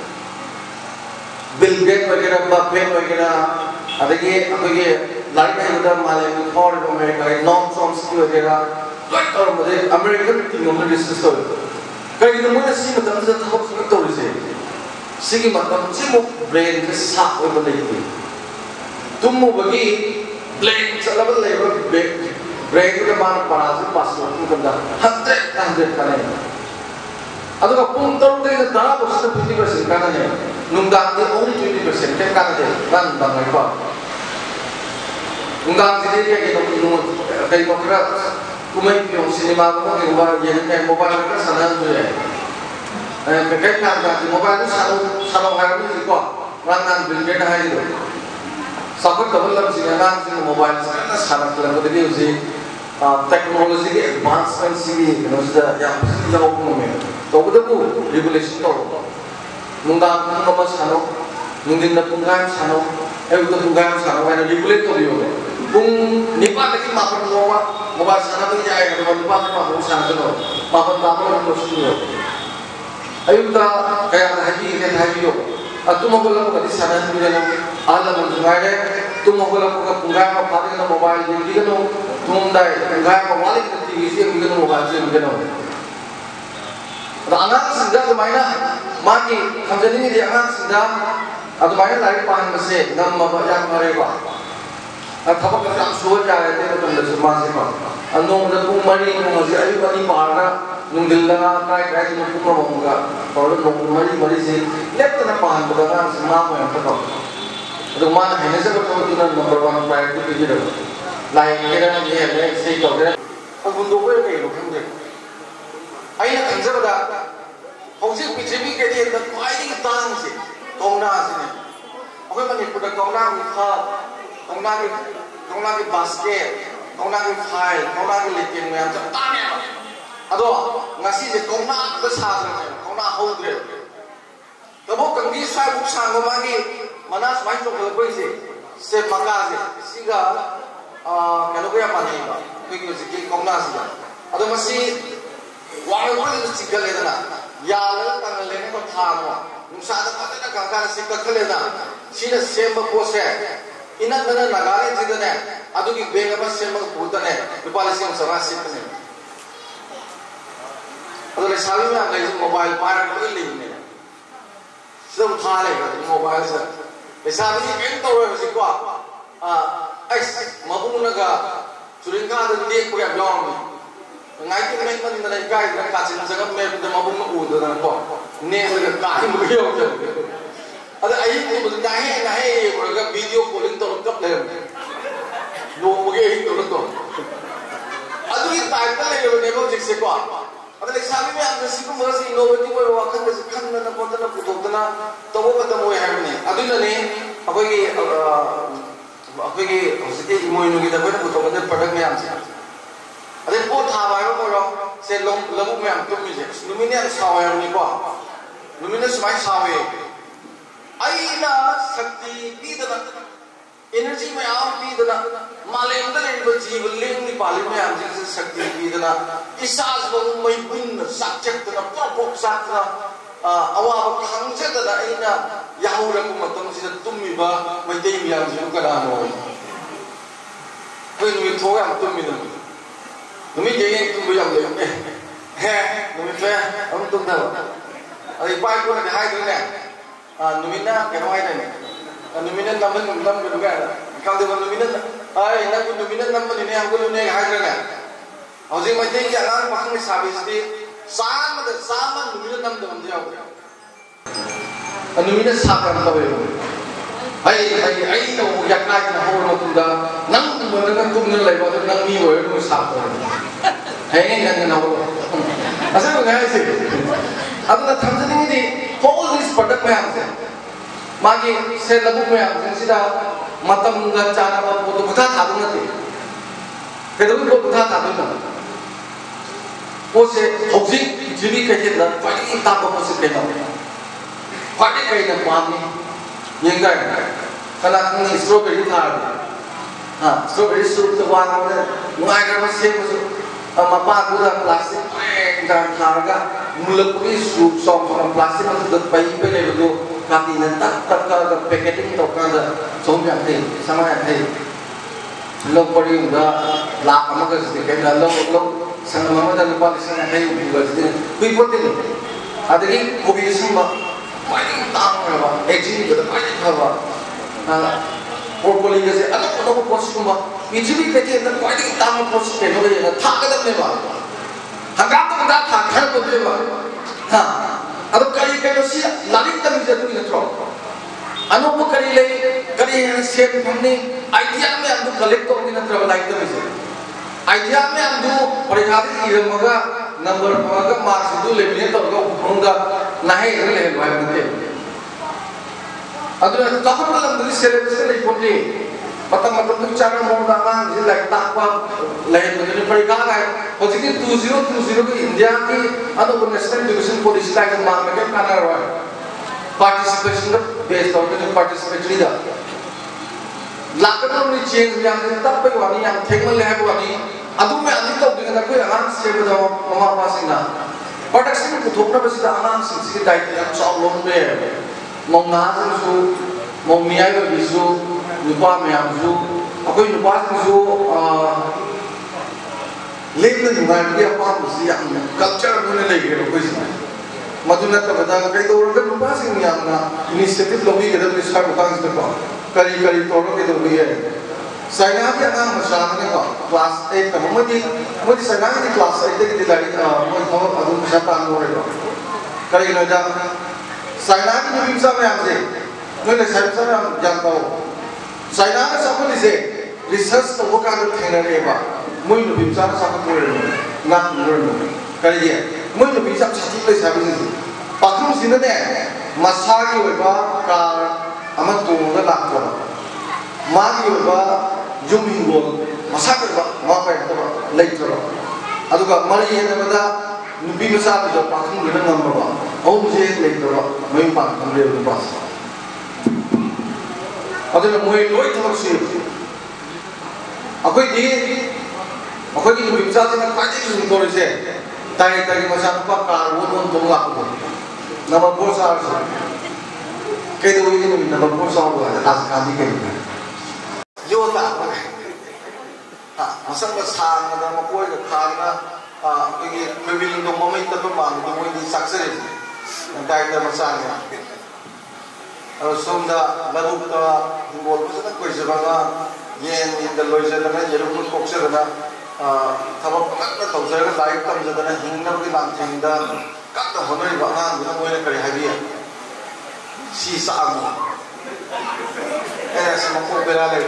Bill Gates वगैरह Buffett वगैरह अदगी अबगे light में उधर माले में थॉर America Noam Chomsky वगैरह लाइट और मुझे अमेरिकन टीम में डिस्कस हो कहीं तो मुझे सी मतलब से थोड़ा सा तो रिसे सी की मतलब सी मो ब्रेन के साथ वो बने हुए तुम मो बगी ब्रेन चला बल ले ब्रेन के बार पढ़ा से पास हो तुम कंधा हंड्रेड हंड्रेड करने अदुगा पुंग तरुण के दाना बस फिफ्टी परसेंट करना है नुंगांग के ओनली ट्वेंटी परसेंट के करना है रन बंगाई पा नुंगांग से क्या कि तुम नुंग कई बकरा कुमाई पियों सिनेमा को के बार ये ने मोबाइल का सनन जो है ए कई काम का मोबाइल को सालो सालो है नहीं को रन रन बिल गेट है जो सब कबल लग से ना से मोबाइल से ना सारा तो देखिए उसे टेक्नोलॉजी के एडवांसमेंट से भी नो से या जाओ में तो वो तो रेगुलेशन तो नुंगा नुंगा सानो नुंगिन ना पुंगाम सानो ए तो पुंगाम सानो वाला रेगुलेट तो लियो पुंग निपा तक मापन मोबा मोबाइल साना तो जाएगा तो निपा में मापन साना तो मापन मापन तो सुनियो अयुता कया हाजी के हाजियो तुम बोला को कदी साना तो ना आला मन जुगाड़े तुम बोला को पुंगाम में फादे ना मोबाइल देखी नो तुम दाई पुंगाम में वाले की टीवी से भी नो मोबाइल से भी नो अनाथ सिंधा तुम्हारा माँ की हम जनी नहीं दिया अनाथ सिंधा अब तुम्हारे लाइट पान में से नम मबाया हमारे बा अब थपक कर हम सोच जा रहे थे तो तुम लोग माँ से बात अनु मतलब तुम मरी तुम मज़े अभी बनी मारना तुम दिल लगा काय काय तुम तुम प्रमोगा और तुम मरी मरी से लेफ्ट ना पान बता ना से माँ में हम तो तो माँ है ना सब तो तुम नंबर वन प्रायोरिटी पे जो लाइट के ना ये है सही तो है अब उन लोगों के लोग हम देख अइना खंजबदा हौजिक पृथ्वी के लिए द क्वाइटिंग तांग से कौना से ने अखोय मणिपुर द कौना की खा कौना की कौना की बास्केट कौना की फाइल कौना की लेकिन में हम सब ताने अदो ngasi से कौना द सादर में कौना होद्रे तबो कंगी साइ बुक सांग मागी मनास माइ तो कोई से से मका से सिगा आ कनो को या पानी बा कोई से कौना से अदो मसी वाले वाले तो चिकल लेना ना यार तंग लेने को था मो नुसाद पता ना कंकार से कख लेना सीने सेम बकोसे इना ना नगाले जिदने अदु की बेग में सेम भूतने रुपाले सेम सवा सितने अदु ले सावी में अंगले मोबाइल पार कर लेने सब था लेगा मोबाइल से ले सावी में तो रे सिको आ एक्स मबुनगा सुरिंगा दे को या blog ngay cái mấy con này cái là cả chính xác mấy cái mà bung nó ủn rồi đó nè là cái một cái rồi ở đây ấy thì mình ngay ngay rồi cái video của linh tôi cấp lên luôn một cái hình tôi ở đây tại cái này là nó chỉ sẽ qua ở đây sao cái anh sẽ có mới gì nó với cái vào khăn cái khăn nó có nó phụ thuộc nó tôi có cái môi hay này ở đây là này ở cái ở cái cái môi nó cái đó nó phụ thuộc vào cái product này anh अरे वो था भाई वो बोलो से लोग लोगों में हम तुम मुझे लुमिनियम सावे हम नहीं पा लुमिनियम स्माइल सावे आई ना शक्ति पीदना एनर्जी में आम पीदना माले अंदर इन बच्ची बल्लें नहीं पाले में हम जैसे शक्ति पीदना इसास बहु मई बिन सच्चक तना प्रपोक सातना अवाब खांसे तना आई ना याहू रखो मतम से तुम भी बा मई तेरी भी हम जिन करा हो कोई नहीं थोड़ा हम तुम भी नहीं नमी जेगे तुम भी हम ले है नमी पे हम तुम था अरे पाई को ने हाई ने आ नमी ना के हाई ने नमी ने नंबर नंबर के दुगा का दे नमी ने आई ना को नमी ने नंबर ने हम को ने हाई ने हौजी मजे के अलान पाखंग में सर्विस दी साम में साम में नमी ने नंबर हम जाओ नमी ने साफ हम तबे आई आई आई तो यकना के हो रो तुदा नंग मन नंग तुम ने लेबा तो नंग मी हो तो साफ है नंग ना हो असल में है से अब ना थमजनी दी होल दिस प्रोडक्ट में हमसे मागी से लबु में हमसे सीधा मतम गा चाना बा वो तो बुधा था दूं नती केदो को बुधा था दूं ना वो से हौजी पृथ्वी कहीं ना पानी ताप को से कहना पानी कहीं ना पानी ये क्या है कला कहीं स्ट्रॉबेरी था हाँ स्ट्रॉबेरी सूप तो वाला वाला मुआई का बस से बस मपा पूरा plastic dan harga mulai pun सूप सॉन्ग from प्लास्टिक में तो पाई पे ले लो काफी नंता तक का पैकेटिंग तो का सोम या थे समय थे लोग पड़ी उनका लाख अमक से के लोग लोग संग में तो लोग से थे उनका से कोई बोलते नहीं आदि कोई संग पानी तांग रहा एक्चुअली तो पानी था पोर्टफोलियो से अलग अलग पोस्ट को पृथ्वी के लिए अंदर पानी तांग पोस्ट के लोग ये था कदम में बा हंगाम तो बता था खैर को दे बा हाँ अब कई कई लोग लालित तक जरूरी नहीं थोड़ा अनुभव करी ले करी शेयर हमने आइडिया में हम कलेक्ट तो नहीं नत्र लाइट तक से आइडिया में हम दो परीक्षा की ये मगा नंबर मगा मार्क्स दो ले मिले तो लोग होंगे नहीं रहे भाई बनते अदर तो हम लोग अंदर सिलेबस के लिए पढ़े मतलब मतलब तो चार मोड़ दाना जिस लाइक ताकवा लाइट बदलने पड़ेगा है और जितनी टू ज़ीरो टू ज़ीरो की इंडिया की other national education policy like मान में क्या करना रहा है पार्टिसिपेशन का बेस और जो पार्टिसिपेटरी दा लाकर उन्हें चेंज यां तब पे वाली यां थेगमल है वाली अदू में अधिक तो दिन तक कोई आराम से बदो ममा पासिंग ना प्रोडक्शन में कुथोपना बस इधर आराम से इसके दायित्व यां चाव लोग में मंगा जो मंगिया का विजु नुपा में हम जो अकोई नुपा जो लेकिन नुपा के अपाम उसी यां कल्चर बुने लगे लोग कोई नहीं मधुना तब बता कई तो उनका नुपा से नहीं आना इनिशिएटिव लोगी के दम निष्ठा बुकांस तक का करी करी तोड़ो के दो भी है साइना भी आना मशाने का क्लास एट का मुझे मुझे साइना की क्लास एट की दिलाई मुझे बहुत अदुम शतान हो रहे हो करी ना जा साइना की जो विमसा में हमसे मुझे साइंस में हम जानता हूँ साइना का सब कुछ इसे रिसर्च तो वो काम थे ना रे बा मुझे विमसा का सब कुछ बोले ना बोले करिए मुझे विमसा छाती पे साबित पाखुम सिंह ने मसागी हुआ कार अमन तो उनका लाख करो मागी हुआ जुम्बिंगो मसाग हुआ माँ पे तो लाइक करो अदुगा मरी है ना बता नुबी मसाग जो पाखुम गिरना नंबर बा और मुझे एक लाइक करो मैं पाख हम ले उनके पास अदुगा मुझे लोई थमक सी अकोई दी अकोई की नुबी मसाग से ना काजी की सुनतो रहे से ताई ताई मसाग पा कार वो दोन तुम लाख को नंबर फोर साल से कई तो ये नहीं नंबर फोर साल हुआ है आज काजी के लिए यो ता हाँ मसल का साल ना नंबर फोर का खाल ना क्योंकि कोई भी लोग मम्मी तब तो मान तो वही सक्सेस है ताई ताई मसाल है और सोमदा लघु का बोल बस ना कोई जगह ये इन लोग से ना ये लोग कुछ से ना तब अपना तो जगह लाइफ तब जगह ना हिंगना भी लाम हिंगना कब होने वाला ना वो ने करे है भी सी सामने ऐसे मको बेरा ले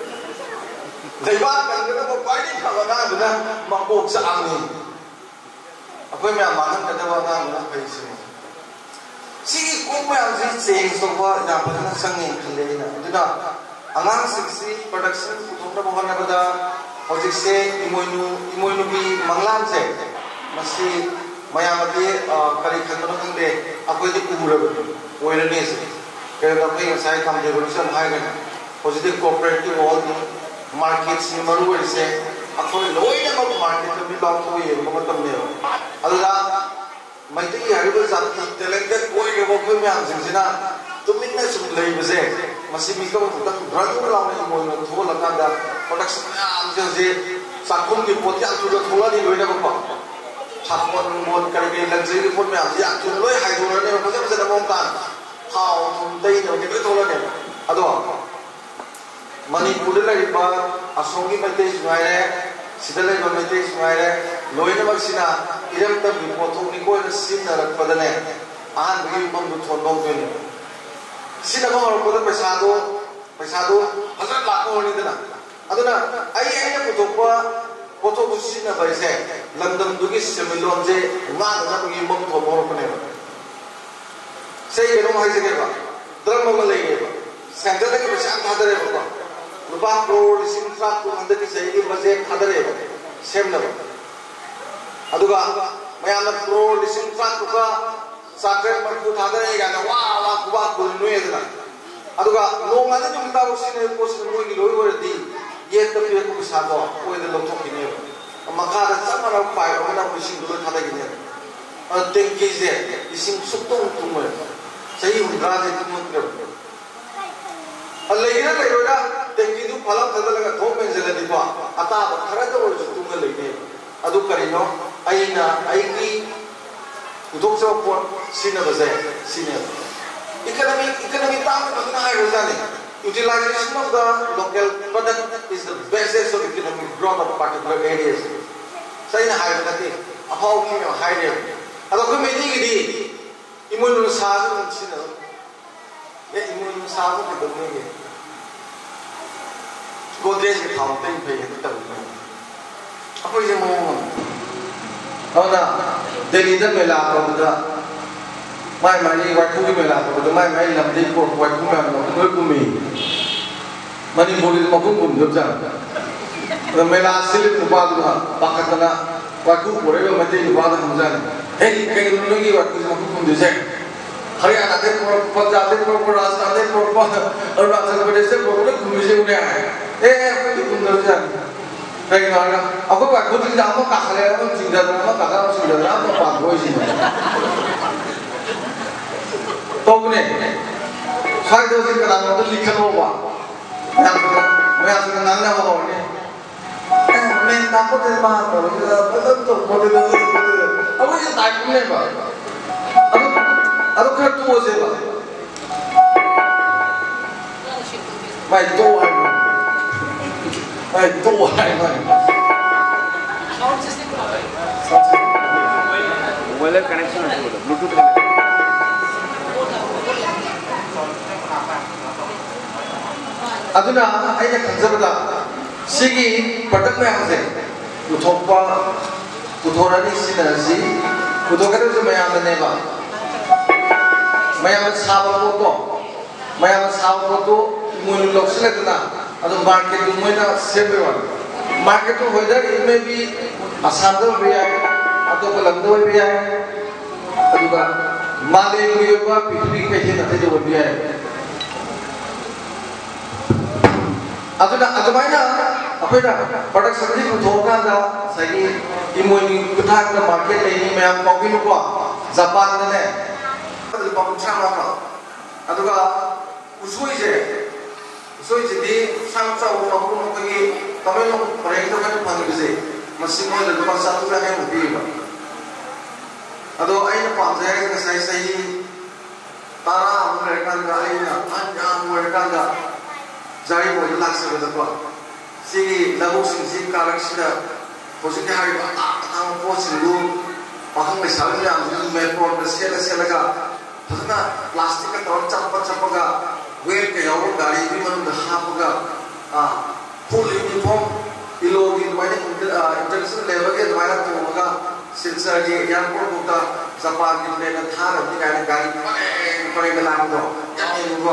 लेकिन करने का वो पाई नहीं था ना ना मको सामने अकोई में आमान करने वाला ना पैसे सी को में आज चेंज तो वो यहाँ पर ना संगे खले ना तो ना अनाम सिक्सी प्रोडक्शन कुछ तो बहुत ना बता और जिससे इमोइनु इमोइनु भी मंगलाम से मस्ती मयामती करी खंडन खंडे अकोई दी कुबुर ओइलने से कई अकोई साइड हम रेवोल्यूशन हाई गए positive cooperative all the markets में मरुए से अकोई लोई ने मत मार्केट में लॉन्च हुई है मतलब में अल्लाह मैत्री हरिबल जाति टैलेंटेड कोई के वो कोई में हम जिना तुम इतने सुन ले बजे मसीमी को तक ब्रांड को लाने मोय में थोड़ा लगा दा प्रोडक्शन में हम जो जे साकुन की पोतिया जो थोड़ा नहीं लोई ना को छापन मोन करके लग्जरी फोन में हम या जो लोई हाइड्रो ने बजे बजे ना मोंता हाउ तुम दई ने के थोड़ा ने अदो मणिपुर ले बा असोंगी मैत्री सुनाए सिदले मैत्री सुनाए लोई ने बक्सिना इरम तब पोथों नि कोई न सिन रख पदने आन भी बम थोन दो दिन सिन को और को पैसा दो पैसा दो हजार लाख होनी देना अदना आई आई ने पोथो पोथो बुसिन न पैसे लंदन दुगी सिमिलोन जे ना ना भी बम थो मोर पने सही के नो हाई से के बा धर्म को ले के सेंटर के पैसा था दरे बा रुपा करोड़ सिन ट्रक को अंदर की सही के बजे था दरे सेम न अदुगा मैं ना क्रोर लिसिंग ट्राक तुका साक्रेट पर कुछ आदर है क्या ना वाह वाह कुबा कुल नुए देना अदुगा लोग आने जो मिता उसी ने पोस्ट में कोई लोई वो दी ये तो फिर कुछ साधो कोई ने लोग तो किने मकान सब मानो पाए और ना लिसिंग दूर था किने और टेंकी से लिसिंग सुतों तुम सही उनका जे तुम कर और लेकिन ना लेकिन टेंकी तो फलां था लगा दो में जगह दिपा आता खरा तो वो तुम लेकिन अदु करीनो आइना आइकी उदोक्सो पोर सीना बजे सीने economic economic time na hai rozane utilization of the local product is the basis of economic growth of particular areas sai na hai nati ahau ki me hai re ado ko me di gi imun sa ju china ye imun sa ju ko do ne Godrej ke thau ten pe he ta bu apoi je mo ona Delhi da mela ko da mai mai wai khu ki mela ko da mai mai lam dei ko wai khu ma mo ngoi ku mi mani boli ma ku kum job jang da mela silit nu ba du ha pakat na wai khu ko re ma dei nu ba da hum jan hey kai nu gi wai khu ma ku kum de se Haryana de ko Punjab de ko Rajasthan de ko Arunachal Pradesh de ko ko kum se une hai eh ku kum job jang kai na na aku wai khu ji da ma ka khale ma ji da ma ka ka ji da ma pa ko ji तो ने side से करा तो लिखन होगा मैं मैं आज का नाम ना बताऊं ने मैं ना को दे बात करो मतलब तो बोले दो अब ये टाइप नहीं बा अब अब कर तू से बा मैं तो है मैं तो है मैं साउंड सिस्टम मोबाइल कनेक्शन है ब्लूटूथ कनेक्शन अदुना आइना खंजबदा सिगी प्रोडक्ट में हमसे उठोपा उठोरानी सिनासी उठोकरे जो मयाम नेबा मयाम साबा को मयाम साबा को मुन लोक्सले तना अदु मार्केट मुना सेबेवा मार्केट तो whether it may be Assam दो भी है अतो कोलंदो भी है अदुगा माले युवा पृथ्वी के ही नते जो भी है अदुना अदुमाइना अखोइना प्रोडक्ट सर्विस पुथोकादा सगी इमोनी कुथाक द मार्केट लेनी मयाम कॉगिनु को जापान ने अदु बामुचा माका अदुगा उसोइ जे उसोइ जे दि सांचा वो मकु मकगी तमेलो प्रोजेक्ट का फंग जे मसिमो द दुपा सातु ला है मुबी अदो आइना पाजे के सही सही तारा अमेरिकन गा आइना अन्या अमेरिकन गा जारी बोल लाख से बजा को सी लगो सिंह सिंह कारक सिदा पोजिट हाई आम पोस्ट लू पाखंग में साल में आम में प्रोड सेल सेल का फसना प्लास्टिक का तौर चप्पा चप्पा का वेल के याव गाड़ी भी मन दहा पगा आ फुल यूनिफॉर्म इलो इन वाले इंटरनेशनल लेवल के द्वारा तो होगा सेंसर के एयरपोर्ट होता जापान के प्लेन था रही गाड़ी गाड़ी पड़े में लाग दो या ये हुआ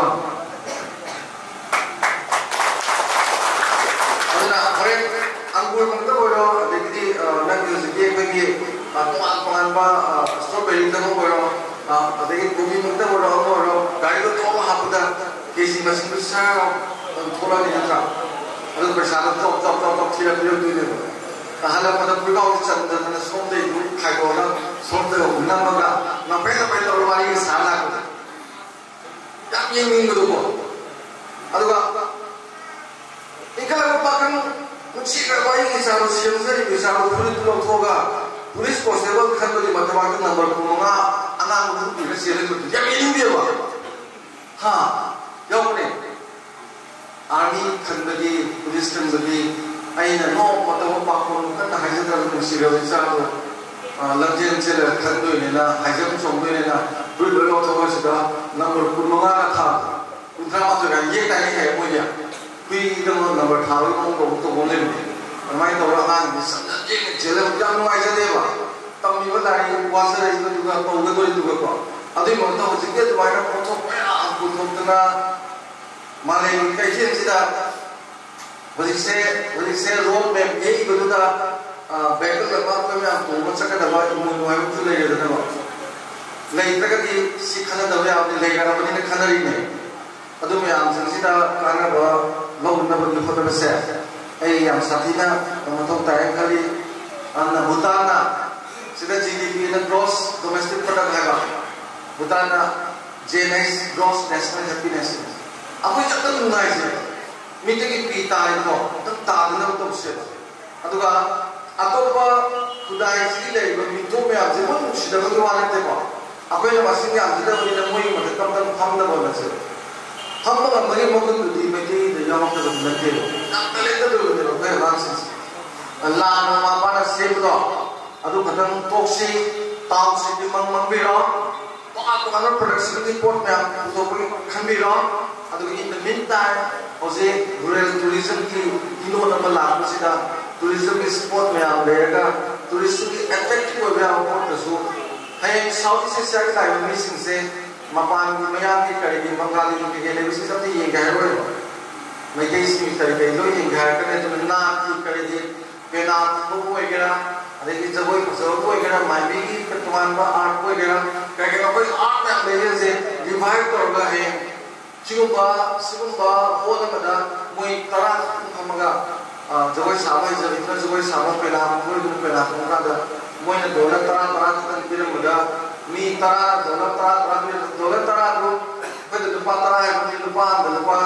अंगूर मंगता बोलो देखिए नंगे उसके कोई भी तमाम तमाम बा स्ट्रॉबेरी तक बोलो देखिए गोभी मंगता बोलो बोलो गाड़ी तो थोड़ा हापुदा केसी मशीन में सारा थोड़ा नहीं था अगर प्रसाद तो तो तो तो ठीक है फिर दूसरे कहाला मतलब पूरा उस चंद ने सोमदे खाई को ना सोमदे को ना मगा ना पहले पहले और वाली साला को क्या ये नहीं करूँगा अदुगा इकला को पाकन मुझे करवाई कि सारो सिंगसरी कि सारो पुलिस लोग होगा पुलिस कांस्टेबल खंड के मतलब के नंबर को मंगा अना मुझे पुलिस ये लोग या मिली भी है हाँ यार ने आर्मी खंड की पुलिस खंड की आई ना नो मतलब पाकन का ना हाइजर का मुझे रे सारो लंजेन से खंड ने ना हाइजर को चोंग ने ना पुलिस लोग तो होगा सिदा नंबर को मंगा था उनका मतलब ये टाइम है मुझे kui dong number thau ko ko to bolen mai to ra nang ni sam je ne je le jam no ai je de ba tam mi ba dai wa sa ri ko ga ko ga ko ri ko ko adi mo to je ke to ai na ko to pa ko to na ma le kai chen si da wa ji se wa ji se road map ye ko da बैकल दबा कोई में आपको मत सकता दबा Imon Y में चले गए दबा नहीं तक कि सीखना दबा आपने ले गया अपनी ने खाना ही नहीं अदुम याम संसीता काना बा लोग न बदल फोटो में से ऐ याम साथीना मतलब ताय खाली अन्ना भूटाना सीधा जीडीपी ना ग्रॉस डोमेस्टिक प्रोडक्ट है का भूटाना जेनेस ग्रॉस नेशनल हैप्पीनेस अब ये चक्कर लुनाई से मीटिंग की पीता है तो तब तादना तो उससे अदुगा अतोपा खुदाई सी ले बा मिटो में आप जीवन मुश्किल के वाले थे बा अब ये वासी में आप जीवन में मोई मतलब कब तक हम ना बोलना चाहिए हम लोग हमारे मौके तो दी में थी तो यहाँ पे तो लगे ना तले तो दो दो कोई बात नहीं अल्लाह ने हमारा सेव दो अदु खत्म टॉक्सी टाउन सिटी मंग मंग भी रहो तो आप तो हमारा प्रोडक्शन रिपोर्ट में आप तो कोई खन भी रहो अदु इन द मीन टाइम उसे रूरल टूरिज्म की तीनों नंबर लाभ में सीधा टूरिज्म की सपोर्ट में आप लेगा टूरिज्म की अट्रैक्टिव हो गया और तो सो है साउथ ईस्ट एशिया के लाइव मिसिंग से मापान की मयाम की करेगी बंगाली की के लिए उसी सबसे ये गहर हो मैं कई इसमें तरीके लो ये गहर करने तो ना की करेगी पेना तो कोई गया अरे कि जब कोई जब कोई गया माइबी की कटवान का आर्ट कोई गया कहे कि कोई आर्ट में ले से रिवाइव करोगा है सिगुम्बा सिगुम्बा हो ना मदा कोई तरह हमगा जब कोई सावा जब इतना जब कोई सावा पेना कोई दूर पेना उनका द कोई ने डॉलर तरह तरह का फिर मदा मी तरह डॉलर तरह तरह डॉलर तरह लो फिर lupa तरह है मुझे lupa lupa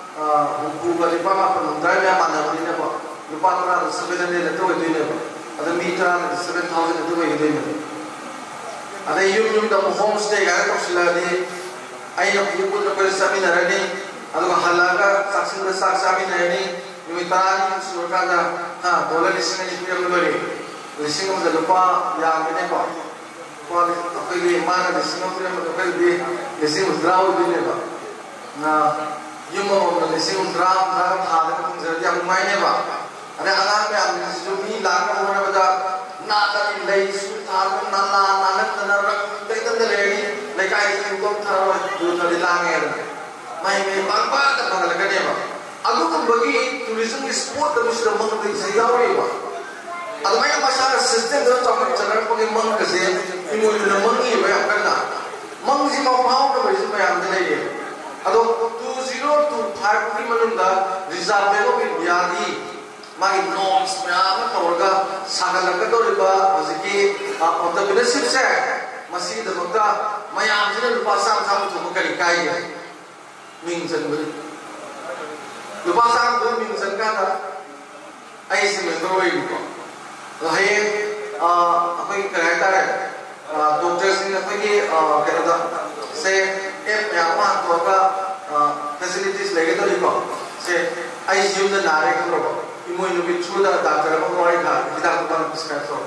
हुकूम का lupa मा पर मुद्रा में माना नहीं है बा lupa तरह seven ने लेते हुए देने बा अगर मी तरह seven thousand लेते हुए देने बा अगर यूं यूं तो होम स्टे का तो सिला दे आई ना ये कुछ तो सभी न रहने अगर हलाका साक्षी में साक्षी में रहने मी तरह की सुरक्षा का हाँ डॉलर लिसिंग में निकल गए लिसिंग में lupa या मैंने बा वाले अपने माना लिसिंग में मतलब अपने भी लिसिंग उद्राव भी नहीं बा ना यूं में लिसिंग उद्राव उद्राव खाने को जरूरी है मुंबई नहीं बा अरे अनार में हमने जो भी लाकर होने बता ना तभी लई सुधार को ना ना नानक ना रख कई तंदे लेनी लेकिन आई थी उनको था जो थोड़ी लांगे मैं मैं बार बार करना लगा नहीं बा अगु कब बगी टूरिज्म की स्पोर्ट तो मुझे मंग नहीं सही आ रही बा अब मैं मसाला सिस्टम जो चौक चलने को मंग कैसे इमोन ने मंगी भाई आप करना मंग जी का भाव का वजह पे हम नहीं है अदो two zero two five की मनुंगा रिजर्व बेलो भी बियादी मागी नॉर्म्स में आप तोड़गा सागल लगा तो रिबा अजकी ऑन्टरप्रेन्योरशिप से मसीह दबका मैं आप जिन्हें रुपा साम साम तो करी काई है मिंग जनवरी रुपा साम तो मिंग जन का था ऐसे में तो वही रुपा तो है अपने कहता है डॉक्टर सिंह अपने कहता से एप यहाँ वहाँ तो का फैसिलिटीज लगे तो लिखो से आईसीयू में नारे का लोगों इमोइन भी छुड़ा डॉक्टर को कोई था किधर को बन प्रिस्क्राइब तो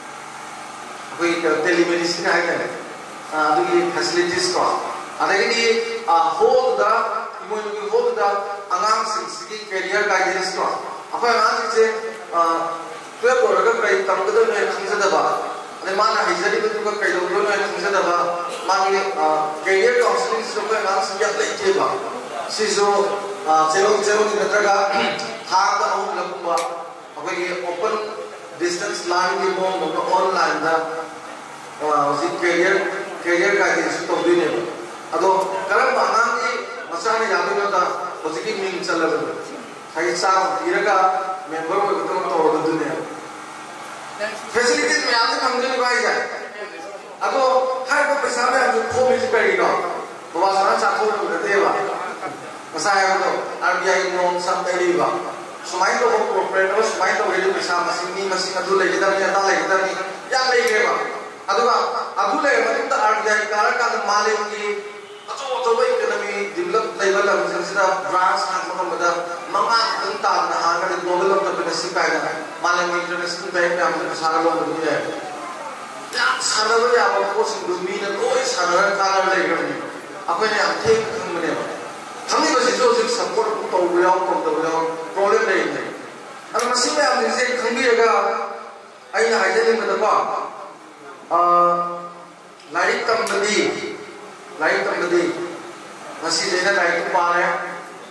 कोई टेलीमेडिसिन है क्या तो ये फैसिलिटीज को अरे कि ये होल दा इमोइन भी होल दा अनाम सिंह की कैरियर गाइडेंस को अपने अनाम से तो ये बोलेगा कई तंग तो नहीं खंसे दबा अरे माना हिजरी में तुमको कई लोगों ने खंसे दबा मानी कैरियर काउंसलिंग से कोई अनाम सिंह या लेके बा सिसो जेरो जेरो की नत्र का हाथ का हम लगूंगा अब ये ओपन डिस्टेंस लाइन की मोम मतलब ऑनलाइन दा उसी कैरियर कैरियर का ये तो भी नहीं अदो करम अनाम की मसाले याद नहीं होता उसी की मीन चल रहा है हाई साहब इरका मेंबर को तो तो और दुनिया फैसिलिटीज में आते हम जो निभाई जाए अदो हर को पैसा में हम जो खो मिल करेगा तो वहाँ सारा चाकू में रहते हैं मसाया तो आरबीआई नॉन सब तैयारीबा सुमाइन तो वो ऑपरेटर सुमाइन तो वेली पैसा मशीन नहीं मशीन अदु लेके दर या ता लेके दर या लेकेबा अदुगा अदु ले मतलब तो आरबीआई कार का मालिक की अचो अचो वे इकोनॉमी डेवलप लेवल of जैसे ब्रांच खान मतलब मंगा तंता ना हां का ग्लोबल एंटरप्रेन्योरशिप का है मालिक इंटरनेशनल बैंक में हमने सारा लोग दुनिया है या सारा लोग या वो सिंधुमी ने कोई सारा कार लेके अपने हम थे हमने हमने बस जो जो सपोर्ट तो वो तो तो प्रॉब्लम नहीं है अब मशीन में हम जैसे खंबीरेगा आई ना हाइजे में तो आ लाइट कम नदी लाइट कम नदी मशीन जैसे लाइट पा रहे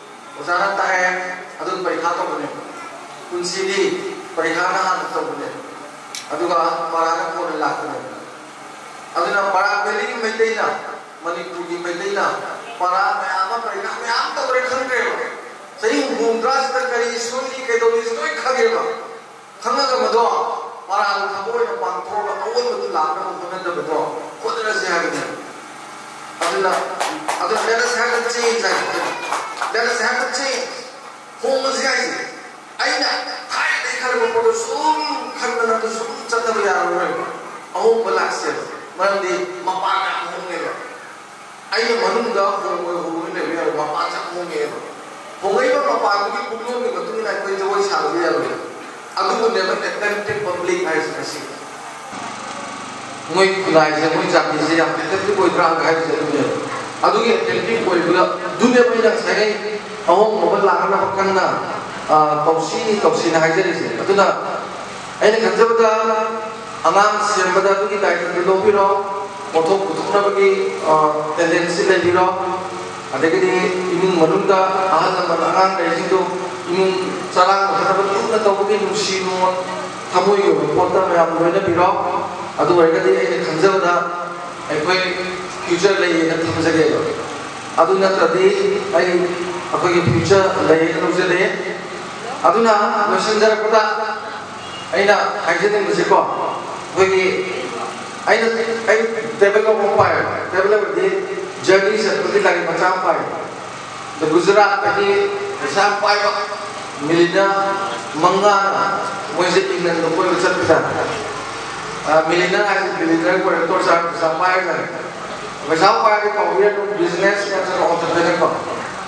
उजाला ता है अदुन परीक्षा तो बने उनसी दी परीक्षा ना हाथ तो बने aduga parana ko na lakna aduna para beli mai teina manipur gi mai teina para me ama parina me am to re khang re sei bungras ta kari soi ke do is noi khage ba khanga ga mado para al khabo na pang thro ga awon madu lakna ko na da mado ko da se ha ga aduna aduna let us have a change let us have a change hong ma sai aina thai dei khar ba ko sum khang na to sum chata ba ya ro ahom balak se maram di mapa na hong ne ba aina manung da hong mo hong ne ba mapa cha hong ne ba hong ai ba mapa gi pulong ni ba tu na ko jo sa ba ya ro adu ko ne ba ten public ai sa si ngoi kulai se ngoi chak ni se ya te tu koi tra ga se ne adu ge ten koi bula dunia ba ya sa ngai ahom mo ba la na ba kan na tausi tausi na hajar isi, itu na, ini kan sebetulnya angan siapa dah tu kita itu lobi ro, motor kutuk na bagi tendensi lagi ro, ada kali ini menunda ahal sama angan dari situ, ini cara kita betul na tahu bagi musim tamu itu, porta yang mana biro, atau mereka dia ini kan sebetulnya, apa future lagi yang tamu saja ro, atau nanti tadi, ini apa future lagi yang tamu saja. aduna messenger pada aina hajitin musiko bagi aina aina develop upai develop di journey seperti lagi macam apa di Gujarat tadi sampai milina mangga musik England tu pun besar besar milina aja milina ko rektor sampai kan sampai di kawasan business yang saya entrepreneur ko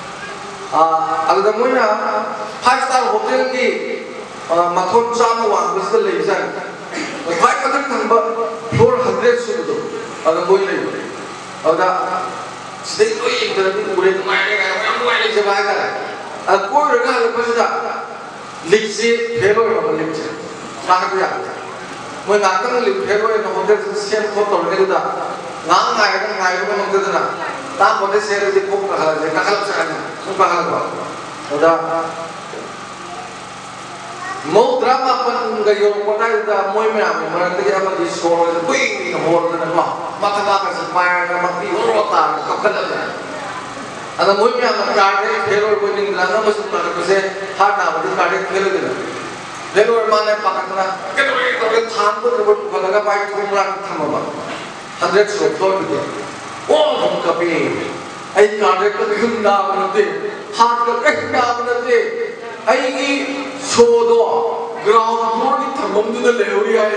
ada mana five star hotel ki mathon sama wan besar lagi san five kadang tambah four hundred sudah ada boleh lagi ada sedih tu yang terjadi boleh main kan orang main ni sebab apa kau orang lepas dah liksi hero apa liksi nak dia mau ngakang liksi hero yang hotel siapa foto ni tu dah ngang ngai kan ngai kan hotel tu na tak boleh share di pun kahal je kahal sekarang pun kahal kau udah mau drama pun gayo kota itu mau meram mereka dia apa di sekolah itu wing ngomor dan apa maka maka semai nama di rota kahal ada ada mau meram karya hero pun ini lama masuk pada kese hard nama di karya hero itu hero mana pakatnya kita kita tham pun terbuat kalau nggak baik kumpulan tham apa hundred floor itu oh हम कभी ऐ कार्य का कितना बनते हाथ का कितना बनते ऐ की सोदो ग्राउंड फ्लोर की थमम तो ले हुई है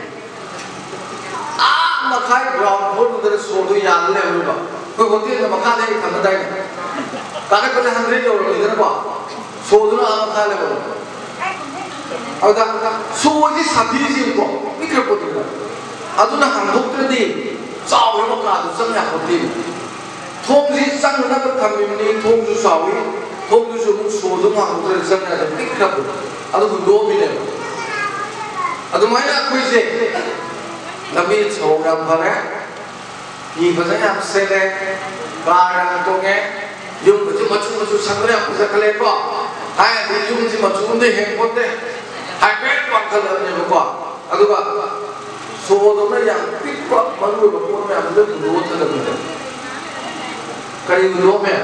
आ मखाई ग्राउंड फ्लोर तो सोदो याद ले हुई बा कोई होती है मखा ले थम दाई कार्य का हंड्रेड और इधर बा सोदो ना मखा ले हुई और दा सोजी साथी जी को इधर को दिखा अदुना हम डॉक्टर दी चावल में कादू संग होती थोंग जी संग ना तो थमी में थोंग जो सावी थोंग जो मुझ सोचो मां होते संग ना तो निकला तो अदु दो मिनट अदु मायना कोई से नबी छोड़ा भरे ये बजाय आप से ले कार तो के यूं बच्चे मचू मचू संग ले आप से कले को हाय यूं जी मचू ने है पोते हाय पेट पंखल ने को अदु का सोदों में yang pikir malu berpuluh yang belum dua terlebih. Kali dua में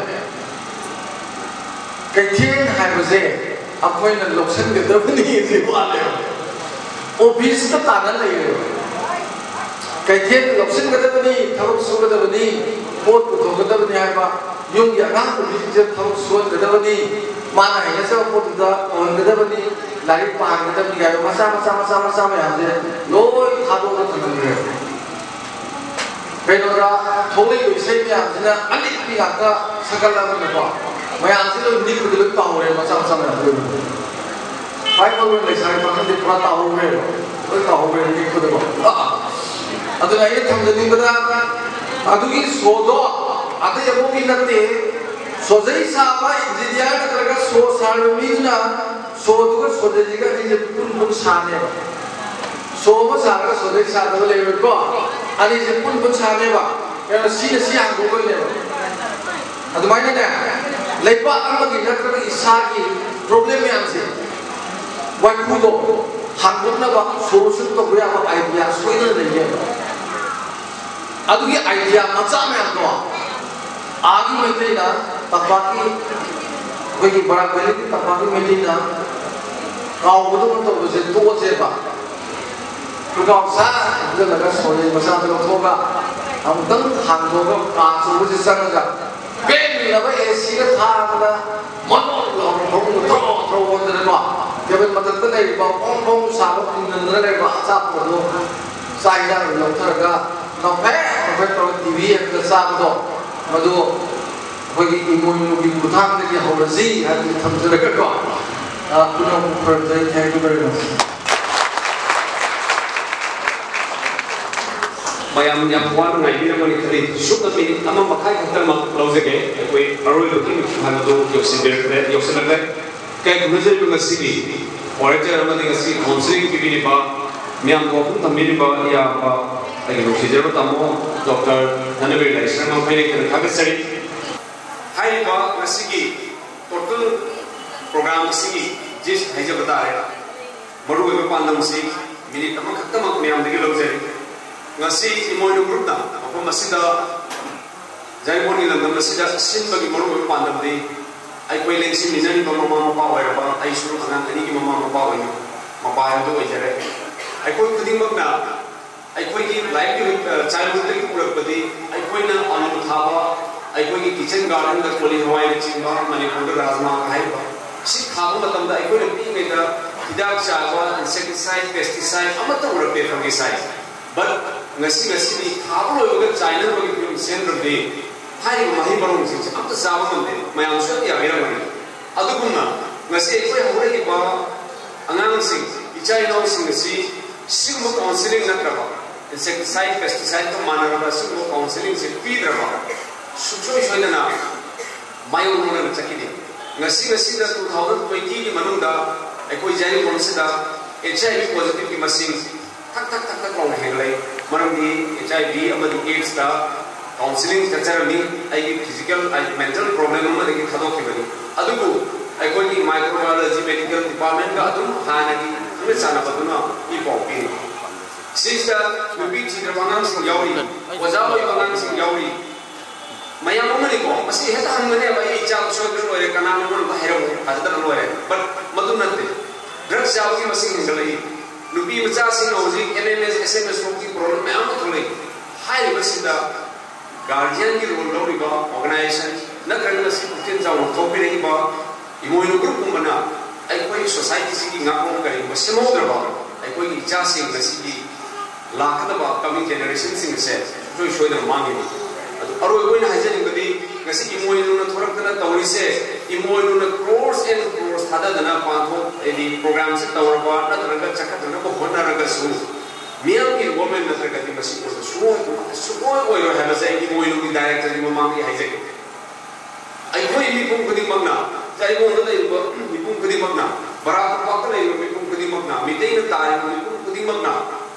kaitin hai beze apa yang loksan kita beri itu ada. Office kita tanah lagi. Kaitin loksan kita beri, tharuk surat kita beri, pot putu kita beri apa? Yung yang nak office kita tharuk surat kita beri, mana hanya sebab pot kita orang kita beri. Lari paham kita beri masa masa masa masa yang ada loi thado na thangre benora thoi ko sei ya jina ani pi ka sakala na ko mayam si lo ni ko lo ta ho re masa masa na ho pai ko lo le sai pa ni pura ta ho re lo ta ho re ni ko de ko adu na ye tham jani bada adu ki sodo adu ye mo ki natte sojai saba engineer na karga so sal mi na सोदु का सोदे जी का जी पुन पुन साने बा सोम सार का सोदे साने वाले को अरे जी पुन पुन साने बा यार सी सी आंगो को ले बा अदु मायने ना लेपा अम्मा की नकर की इसा की प्रॉब्लम में आंसे वाकुदो हांगदोंनबा सोल्यूशन तो गया बा आइडिया सोइदन लेये अदुगी आइडिया मचा में तो आगे मैतेना तबाकी कोई बड़ा पहले की तबाकी मैतेना गाँव बदल तो बजे तो जेबा तो गाँव सा जो लगा सोने मचा तो होगा हम तंग हांगदोंगा कांसो बजे संगा बेबी लगा ऐसी का था ना मनो लोग तो तो वो तो जब मतलब तो नहीं बाप ओम ओम साबुत निंदन नहीं बाप साब बोलो साइडा लोग थरका नौफे नौफे तो टीवी एक साबुतो मधु कोई इमोन की बुधान के होरजी है कि थमजर का तो पुनः प्रत्यय thank you very much Mayam yang kuat mengai dia mani kali suka ni ama makai kata mak lauze ke koi aroi loki hana do yosin ber yosin ber kai kunajer tu ngasi ni orang je ramai ngasi counseling ki ni ba miam ko pun tamir ba ya ba ai lo si jero tamo doctor hana ber lai sana mai ni khaga sari hai ba ngasi ki total program si jis hai je bata raha maru be pandam si minit tama khatam miam de lauze ngasi imoino group na apa masida jai moni lam masida sin bagi moru be pandam di ai koi leng sin ni mama mama pa wa ba ai suru anan ani ki mama mama pa wa ma pa ya do ai jare ai koi kuding mak na ai koi ki livelihood childhood ki pura padi ai koi na anu tha ba ai koi ki kitchen garden da koli hawai ni chimba mani ko rajma khai ba si khabu matam da ai koi pi me da hidak cha ba insecticide pesticide amata ura pe fungicide but ngasi ngasi ni khabo yoga China bagi film center de hai mahi barong sing am ta sawa mande mayam so ya bera mani aduguna ngasi ekoi hore ki ba angang sing ichai no sing ngasi sing mo counseling na traba insecticide pesticide to mana ra sing mo counseling se pi traba sucho shoina na mayo no na chakini ngasi ngasi da two thousand twenty ki manung da ekoi jai mon se da H I V positive ki masing tak tak tak tak long henglai maram di H I V amadi AIDS da counseling structure ni ai physical ai mental problem ma de khado ke bani adugu ai ko ni microbiology medical department ka adum hana ki me sana baduna i popi sister nubi chidra bangang sing yauri wajaba bangang sing yauri mayam ma ni ko masi heta han mane bai cha so dro re kana no ba hero hadar no re but madun nate drugs jaw ki masing ngalai nubi macha sing hoji L M S S M S ki problem me am thole hai basida guardian ki role lo ri ba organization na karna si putin jaw to bi ri ba imoino group ko mana ai koi society si ki ngakong kari ba semo dra ba ai koi ki cha sing na si ki lakha ba coming generation sing se joi shoi da mangi aro koi na hajen ngadi ngasi imoino na thorak na tawri se imoino na crores and crores thada dana pantho edi program se tawra ba na taraga chakha dana ko hona raga su miam ki women na taraga di masi ko su su ko ko yo ha sa imoino ki director di mama ki haije ai koi mi pum kudi magna jai mo na dai ba mi pum kudi magna bara ko ka le mi pum kudi magna mi dei na tai mi pum kudi magna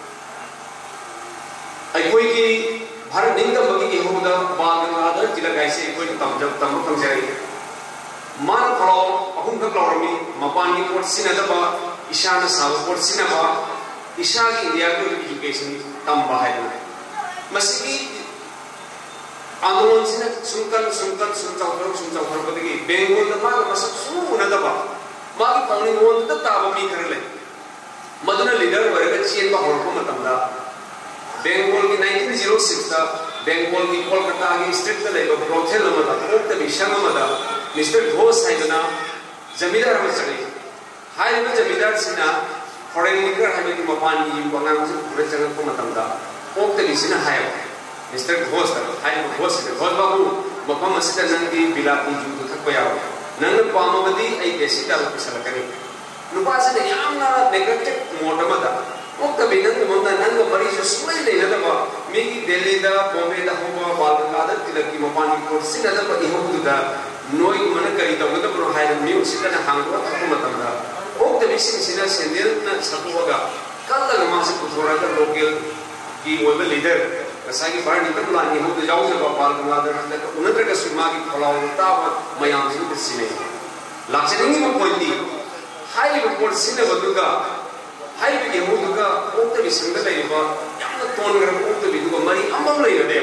ai koi ki Bharat निंग का बगी के होगा बाग में आदर जिला कैसे कोई तम जब तम तम जाए मान फलो अपुन का क्लोरमी मपान की कोर्ट सिना दबा ईशान साव कोर्ट सिना बा ईशा की इंडिया की एजुकेशन तम बाहर में मसीकी आंदोलन सिना सुनकर सुनकर सुनचाव करो सुनचाव करो पता की बेंगोल दबा मसक सुन न दबा माँ की पानी गोल तब ताबा मी कर ले मदन लीडर वर्ग चीन का होड़ को मतम दा Bengal की nineteen oh six ता Bengal की कोलकाता की स्ट्रीट ता लेको ब्रोथेल नमदा कोट बिशंग नमदा मिस्टर घोष है ना जमींदार में चले हाय में जमींदार सिना फॉरेन लिकर हमें की मपान की बंगाल से पूरे जगह को मतम दा कोट बिशंग हाय मिस्टर घोष ता हाय घोष है घोष बाबू मपा मस्जिद नंग की बिलाती जूतो थक पया नंग पामबदी आई कैसी ता पिसल करी नुपा से यामना नेगेटिव मोटमदा ओक बिनंग मंदा नंग बड़ी जो सुई ले नदबा मेगी दिल्ली दा बॉम्बे दा होबा बालका दा तिलकी मपानी कोर्ट सिन नदबा इहोबु दा नोई मन करी दा गद प्रो हाय म्यू सिन हांगो थको मतम दा ओक द बिसिन सिन सेंडिल न सकुवा कल मा से पुथोरा दा लोकल की ओबे लीडर सागी बार निकल लानी हो द जाऊ से बालका दा दा उनत्र का सुमा की फलाव ता मयाम सिन सिने लाचरिंग म पॉइंट दी हाई रिपोर्ट सिन बदुगा hai bi ge mu ga ok te bi sing da lai ba yam na ton ga ok te bi ga mari amam lai de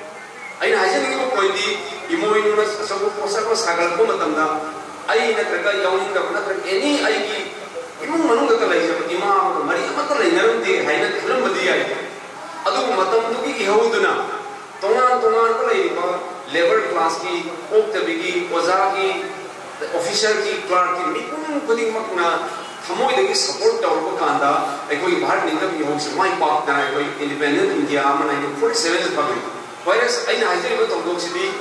ai na haje ni ko koi di imoi nu na sa ko posa ko sagal ko matam da ai na tra ga yaung ga na tra any ai ki imong manung ga lai ja imam ko mari amata lai naram de hai na thulam badi ai adu matam tu ki ihuduna tongan tongan ko lai ba labour class की ओक तबिगी ओजा की officer की clerk की मिकुम कुदिंग मकना थमोय दगी support तौर को कांदा एकोई भारत निंदम की होक्स माई पाक ना एकोई इंडिपेंडेंट इंडिया में नाइनटीन फोर्टी सेवन से पगली वायरस आइना हाइजे को तौर को सिदी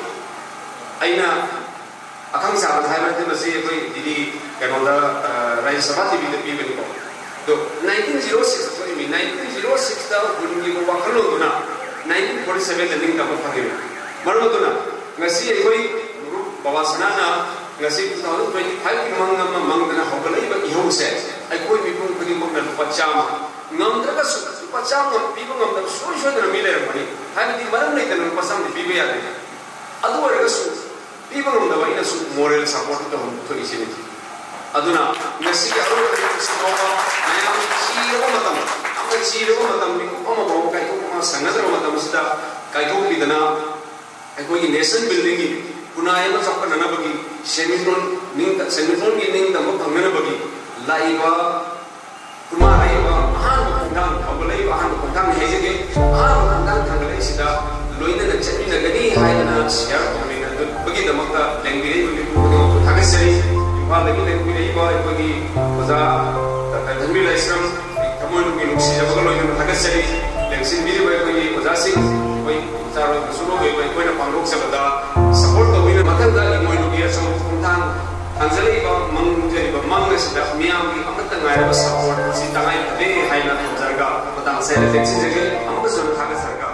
आइना अखंग साबत हाइबत ने बसे एकोई दिदी कनोदा राज्य सभा टीवी ते पीबनी को तो नाइनटीन ओ सिक्स सॉरी मी नाइनटीन ओ सिक्स दा गुनगी को वाखलो ना नाइनटीन फोर्टी सेवन लिंक दा फगे मरमतुना ngasi ekoi group bawasana na ngasi twenty twenty-five ki mangna ma mangna hogalai ba ihose ekoi mi pung kuni mangna pachama ngamdra ka su pachama pi ba ngamdra so so na mi le mani hai di maram nei tan pasam di bi ya de adu wa ga su pi ba ngamdra ba ina su moral support to hon to isini aduna ngasi ka ro ka su no ba na chi ro matam amma chi ro matam mi ko ma ba kai ko ma sanadra matam sida kai ko bi dana एकोई nation building की पुनाय में चक्कर नना बगी सेमिट्रोन निंग सेमिट्रोन की निंग दम भंगना बगी लाइवा कुमा लाइवा आहान कुंडांग अबलाइवा आहान कुंडांग है जगे आहान कुंडांग थंगले सिदा लोइना न चटनी नगनी हायना शेयर तोनिना बगी दमकता लैंग्वेज बगी को थागसरी इम्फाल लगी लैंग्वेज बा बगी बजा धनबी लाइसरम कमोन की लुक्सी जबग लोइना थागसरी लेंसिन बिदि बय बगी बजा सिंह कोई चारो सुनो बय बय कोइना पांगोक सबदा सपोर्ट तो बिना मतलब दा इमोइ लोगिया सम कुंडांग अंजलि बा मंग जरि बा मंग सिदा मियाम की अमत ngaira ba support si tangai de haina to jarga patang se le teksi jage amka sun thaga sarga